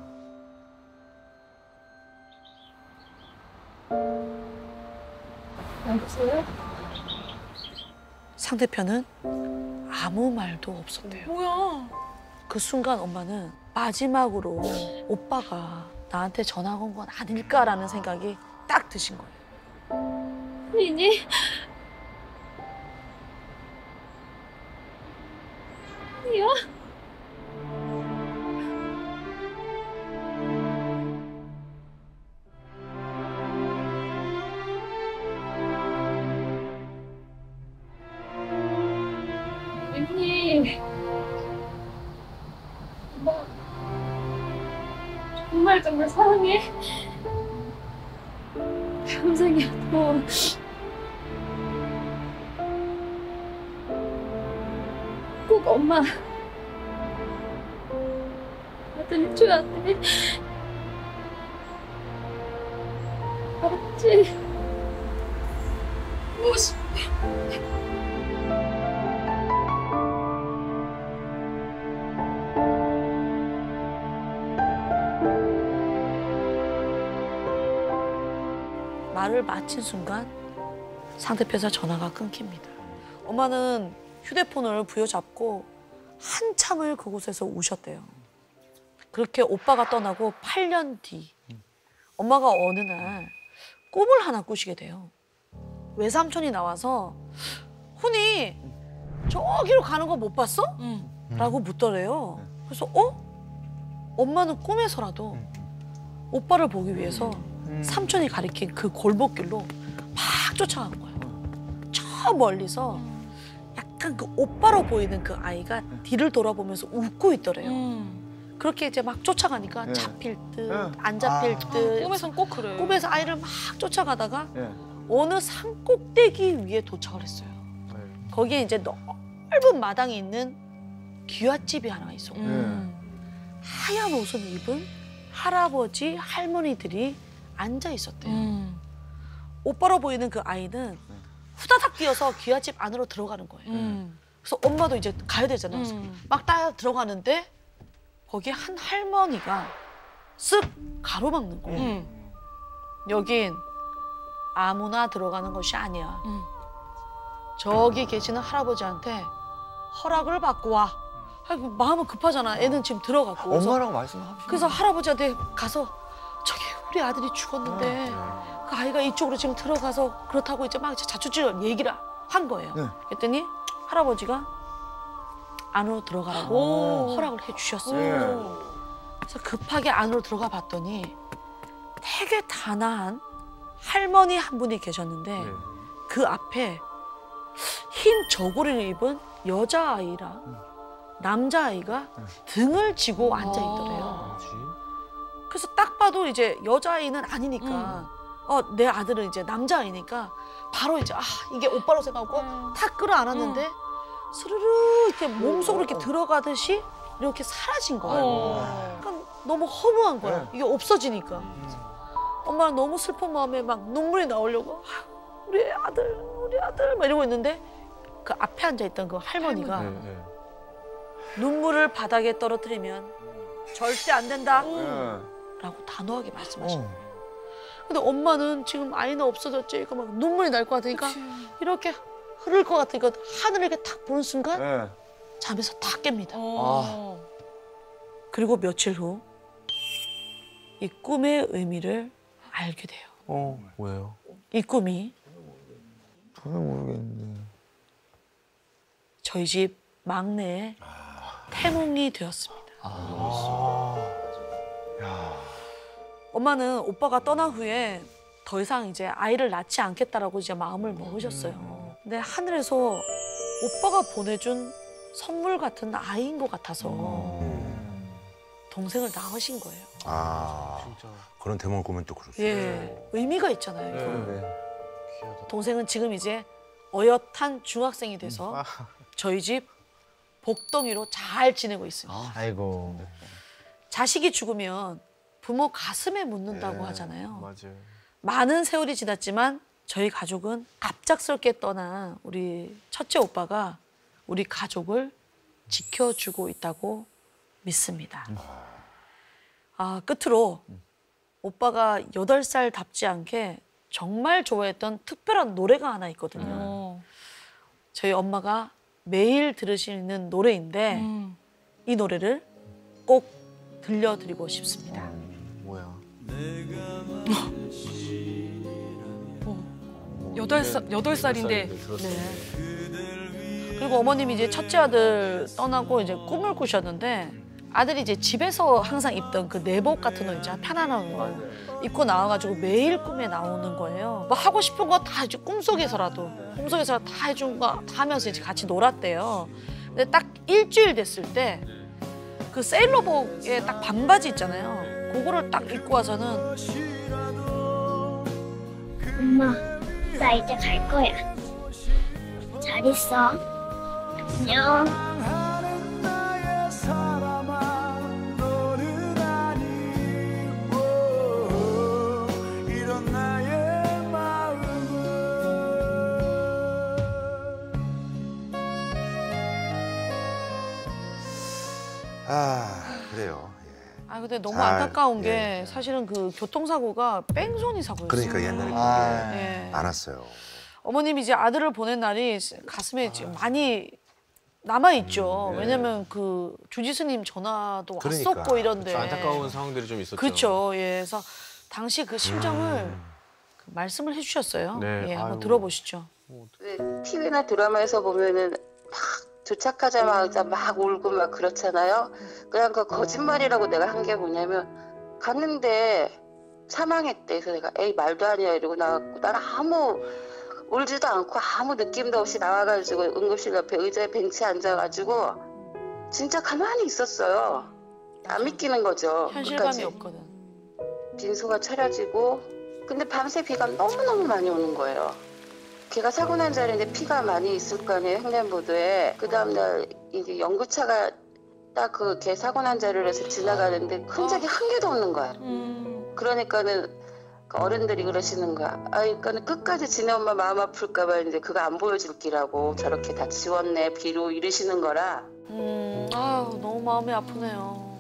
여보세요? 상대편은 아무 말도 없었대요. 뭐야? 그 순간 엄마는 마지막으로 오빠가 나한테 전화 건 건 아닐까라는 생각이 딱 드신 거예요. 니니? 니야? 니니? 엄마 정말 사랑해. 평생이어도 꼭 엄마 아들 해줘야 돼. 알았지? 말을 마친 순간 상대편에서 전화가 끊깁니다. 엄마는 휴대폰을 부여잡고 한참을 그곳에서 우셨대요. 그렇게 오빠가 떠나고 8년 뒤 엄마가 어느 날 꿈을 하나 꾸시게 돼요. 외삼촌이 나와서 훈이 저기로 가는 거 못 봤어? 라고 묻더래요. 그래서 엄마는 꿈에서라도 오빠를 보기 위해서 삼촌이 가리킨 그 골목길로 막 쫓아간 거예요. 저 멀리서 약간 그 오빠로 보이는 그 아이가 뒤를 돌아보면서 웃고 있더래요. 그렇게 이제 막 쫓아가니까 잡힐 듯, 안 잡힐 듯. 꿈에선 꼭 그래. 꿈에서 아이를 막 쫓아가다가 어느 산 꼭대기 위에 도착을 했어요. 거기에 이제 넓은 마당이 있는 귀갓집이 하나 있었고 하얀 옷을 입은 할아버지, 할머니들이 앉아 있었대요. 오빠로 보이는 그 아이는 후다닥 뛰어서 귀갓집 안으로 들어가는 거예요. 그래서 엄마도 이제 가야 되잖아요. 그래서 막 따라 들어가는데 거기에 한 할머니가 쓱 가로막는 거예요. 여긴 아무나 들어가는 것이 아니야. 저기 계시는 할아버지한테 허락을 받고 와. 아이고, 마음은 급하잖아. 애는 지금 들어갔고. 엄마랑 말씀하시죠. 그래서 할아버지한테 가서 저기 우리 아들이 죽었는데 그 아이가 이쪽으로 지금 들어가서 그렇다고 이제 막 자초지를 얘기를 한 거예요. 그랬더니 할아버지가 안으로 들어가라고 허락을 해주셨어요. 그래서 급하게 안으로 들어가 봤더니 되게 단아한 할머니 한 분이 계셨는데 그 앞에 흰 저고리를 입은 여자아이랑 남자아이가 등을 지고 앉아있더래요. 그래서 딱 봐도 이제 여자아이는 아니니까 내 아들은 이제 남자아이니까 바로 이제 이게 오빠로 생각하고 탁 끌어안았는데 스르르 이렇게 몸속으로 이렇게 들어가듯이 이렇게 사라진 거예요. 그러니까 너무 허무한 거야. 이게 없어지니까. 엄마는 너무 슬픈 마음에 막 눈물이 나오려고 우리 아들 막 이러고 있는데 그 앞에 앉아있던 그 할머니가 눈물을 바닥에 떨어뜨리면 절대 안 된다 라고 단호하게 말씀하시는 거예요. 근데 엄마는 지금 아이는 없어졌지 이거 막 눈물이 날 것 같으니까 이렇게 흐를 것 같으니까 하늘을 이렇게 탁 보는 순간 잠에서 탁 깹니다. 그리고 며칠 후 이 꿈의 의미를 알게 돼요. 왜요? 이 꿈이 전혀 모르겠는데. 저희 집 막내의 태몽이 되었습니다. 엄마는 오빠가 떠난 후에 더 이상 이제 아이를 낳지 않겠다라고 이제 마음을 먹으셨어요. 근데 하늘에서 오빠가 보내준 선물 같은 아이인 것 같아서 동생을 낳으신 거예요. 진짜. 그런 대목을 보면 또 그럴 수 있어요. 예, 의미가 있잖아요. 이거. 동생은 지금 이제 어엿한 중학생이 돼서 저희 집 복덩이로 잘 지내고 있습니다. 아이고. 자식이 죽으면 부모 가슴에 묻는다고 하잖아요. 맞아요. 많은 세월이 지났지만 저희 가족은 갑작스럽게 떠난 우리 첫째 오빠가 우리 가족을 지켜주고 있다고 믿습니다. 끝으로 오빠가 8살답지 않게 정말 좋아했던 특별한 노래가 하나 있거든요. 저희 엄마가 매일 들으시는 노래인데 이 노래를 꼭 들려드리고 싶습니다. 뭐야? 8살인데. 그리고 어머님이 이제 첫째 아들 떠나고 이제 꿈을 꾸셨는데 아들이 이제 집에서 항상 입던 그 내복 같은 거 있잖아. 편안한 거 입고 나와가지고 매일 꿈에 나오는 거예요. 뭐 하고 싶은 거 다 해주 꿈속에서라도 다 해준 거 다 하면서 이제 같이 놀았대요. 근데 딱 일주일 됐을 때 그 세일러복에 딱 반바지 있잖아요. 그거를 딱 입고 와서는 엄마, 나 이제 갈 거야. 잘 있어. 안녕. 그래요. 근데 너무 잘, 안타까운 게 사실은 그 교통사고가 뺑소니 사고였어요. 그러니까 옛날에 그게 많았어요. 어머님이 이제 아들을 보낸 날이 가슴에 지금 많이 남아있죠. 왜냐면 그 주지스님 전화도 왔었고 이런데. 안타까운 상황들이 좀 있었죠. 그렇죠. 그래서 당시 그 심정을 그 말씀을 해주셨어요. 네. 한번 들어보시죠. TV나 드라마에서 보면은 막 도착하자마자 막 울고 막 그렇잖아요. 그냥 그 거짓말이라고 내가 한 게 뭐냐면 갔는데 사망했대. 그래서 내가 에이 말도 아니야 이러고 나왔고 나는 아무 울지도 않고 아무 느낌도 없이 나와가지고 응급실 옆에 의자에 벤치에 앉아가지고 진짜 가만히 있었어요. 안 믿기는 거죠. 현실감이 없거든. 빈소가 차려지고 근데 밤새 비가 너무너무 많이 오는 거예요. 걔가 사고 난 자리인데 피가 많이 있을 거 아니에요, 횡단보도에. 그 다음날 이제 연구차가 딱 그 걔 사고 난 자리를 해서 지나가는데 흔적이 한 개도 없는 거야. 그러니까는 어른들이 그러시는 거야. 그러니까는 끝까지 지네 엄마 마음 아플까 봐 이제 그거 안 보여줄 기라고 저렇게 다 지웠네, 비로 이러시는 거라. 너무 마음이 아프네요.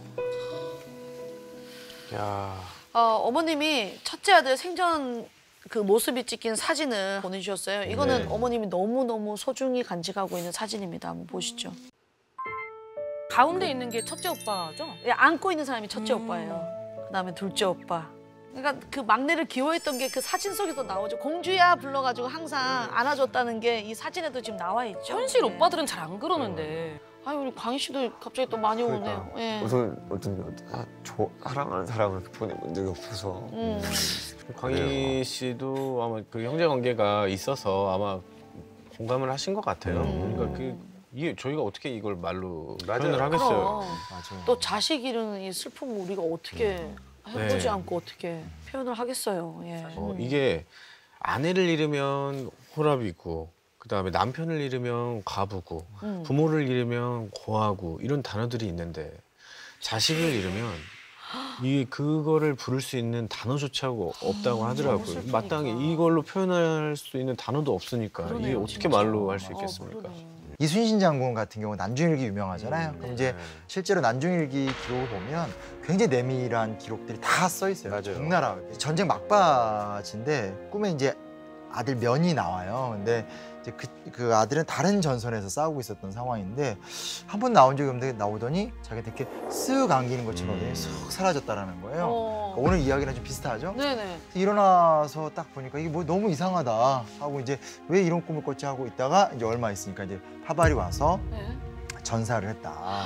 야. 어머님이 첫째 아들 생전 그 모습이 찍힌 사진을 보내주셨어요. 이거는 어머님이 너무너무 소중히 간직하고 있는 사진입니다. 한번 보시죠. 가운데 있는 게 첫째 오빠죠? 안고 있는 사람이 첫째 오빠예요. 그다음에 둘째 오빠. 그러니까 그 막내를 기호했던 게 그 사진 속에서 나오죠. 공주야 불러가지고 항상 안아줬다는 게 이 사진에도 지금 나와 있죠. 현실 오빠들은 잘 안 그러는데. 우리 광희 씨도 갑자기 또 많이 오네요. 우선 사랑하는 사람을 보내본 적이 없어서. 광희 씨도 아마 그 형제 관계가 있어서 아마 공감을 하신 것 같아요. 그러니까 이게 저희가 어떻게 이걸 말로 표현을 하겠어요. 또 자식 잃은 이 슬픔을 우리가 어떻게 해보지 않고 어떻게 표현을 하겠어요. 이게 아내를 잃으면 호랍이고 그다음에 남편을 잃으면 과부고 부모를 잃으면 고아고 이런 단어들이 있는데 자식을 잃으면 그거를 부를 수 있는 단어조차 없다고 하더라고요. 마땅히 이걸로 표현할 수 있는 단어도 없으니까 이게 어떻게 말로 할 수 있겠습니까? 이순신 장군 같은 경우 난중일기 유명하잖아요. 그럼 이제 실제로 난중일기 기록을 보면 굉장히 내밀한 기록들이 다 써 있어요. 맞아요. 적나라 전쟁 막바지인데 꿈에 이제 아들 면이 나와요. 근데 이제 그 아들은 다른 전선에서 싸우고 있었던 상황인데 한 번 나온 적이 없는데 나오더니 자기한테 이렇게 쓱 안기는 것처럼 쓱 사라졌다라는 거예요. 그러니까 오늘 이야기랑 좀 비슷하죠? 네네. 일어나서 딱 보니까 이게 뭐 너무 이상하다 하고 이제 왜 이런 꿈을 꿨지 하고 있다가 이제 얼마 있으니까 이제 파발이 와서 전사를 했다.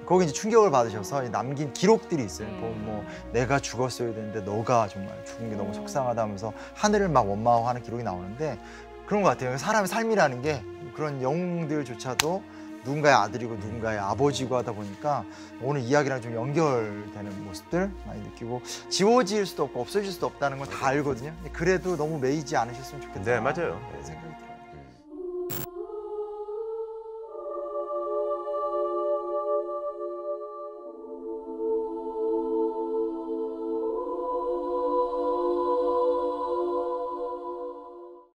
거기 이제 충격을 받으셔서 남긴 기록들이 있어요. 뭐 내가 죽었어야 되는데 너가 정말 죽은 게 너무 속상하다면서 하늘을 막 원망하는 기록이 나오는데 그런 것 같아요. 사람의 삶이라는 게 그런 영웅들조차도 누군가의 아들이고 누군가의 아버지고 하다 보니까 오늘 이야기랑 좀 연결되는 모습들 많이 느끼고 지워질 수도 없고 없어질 수도 없다는 건 다 알거든요. 근데 그래도 너무 매이지 않으셨으면 좋겠다. 네, 맞아요. 생각이 들어요.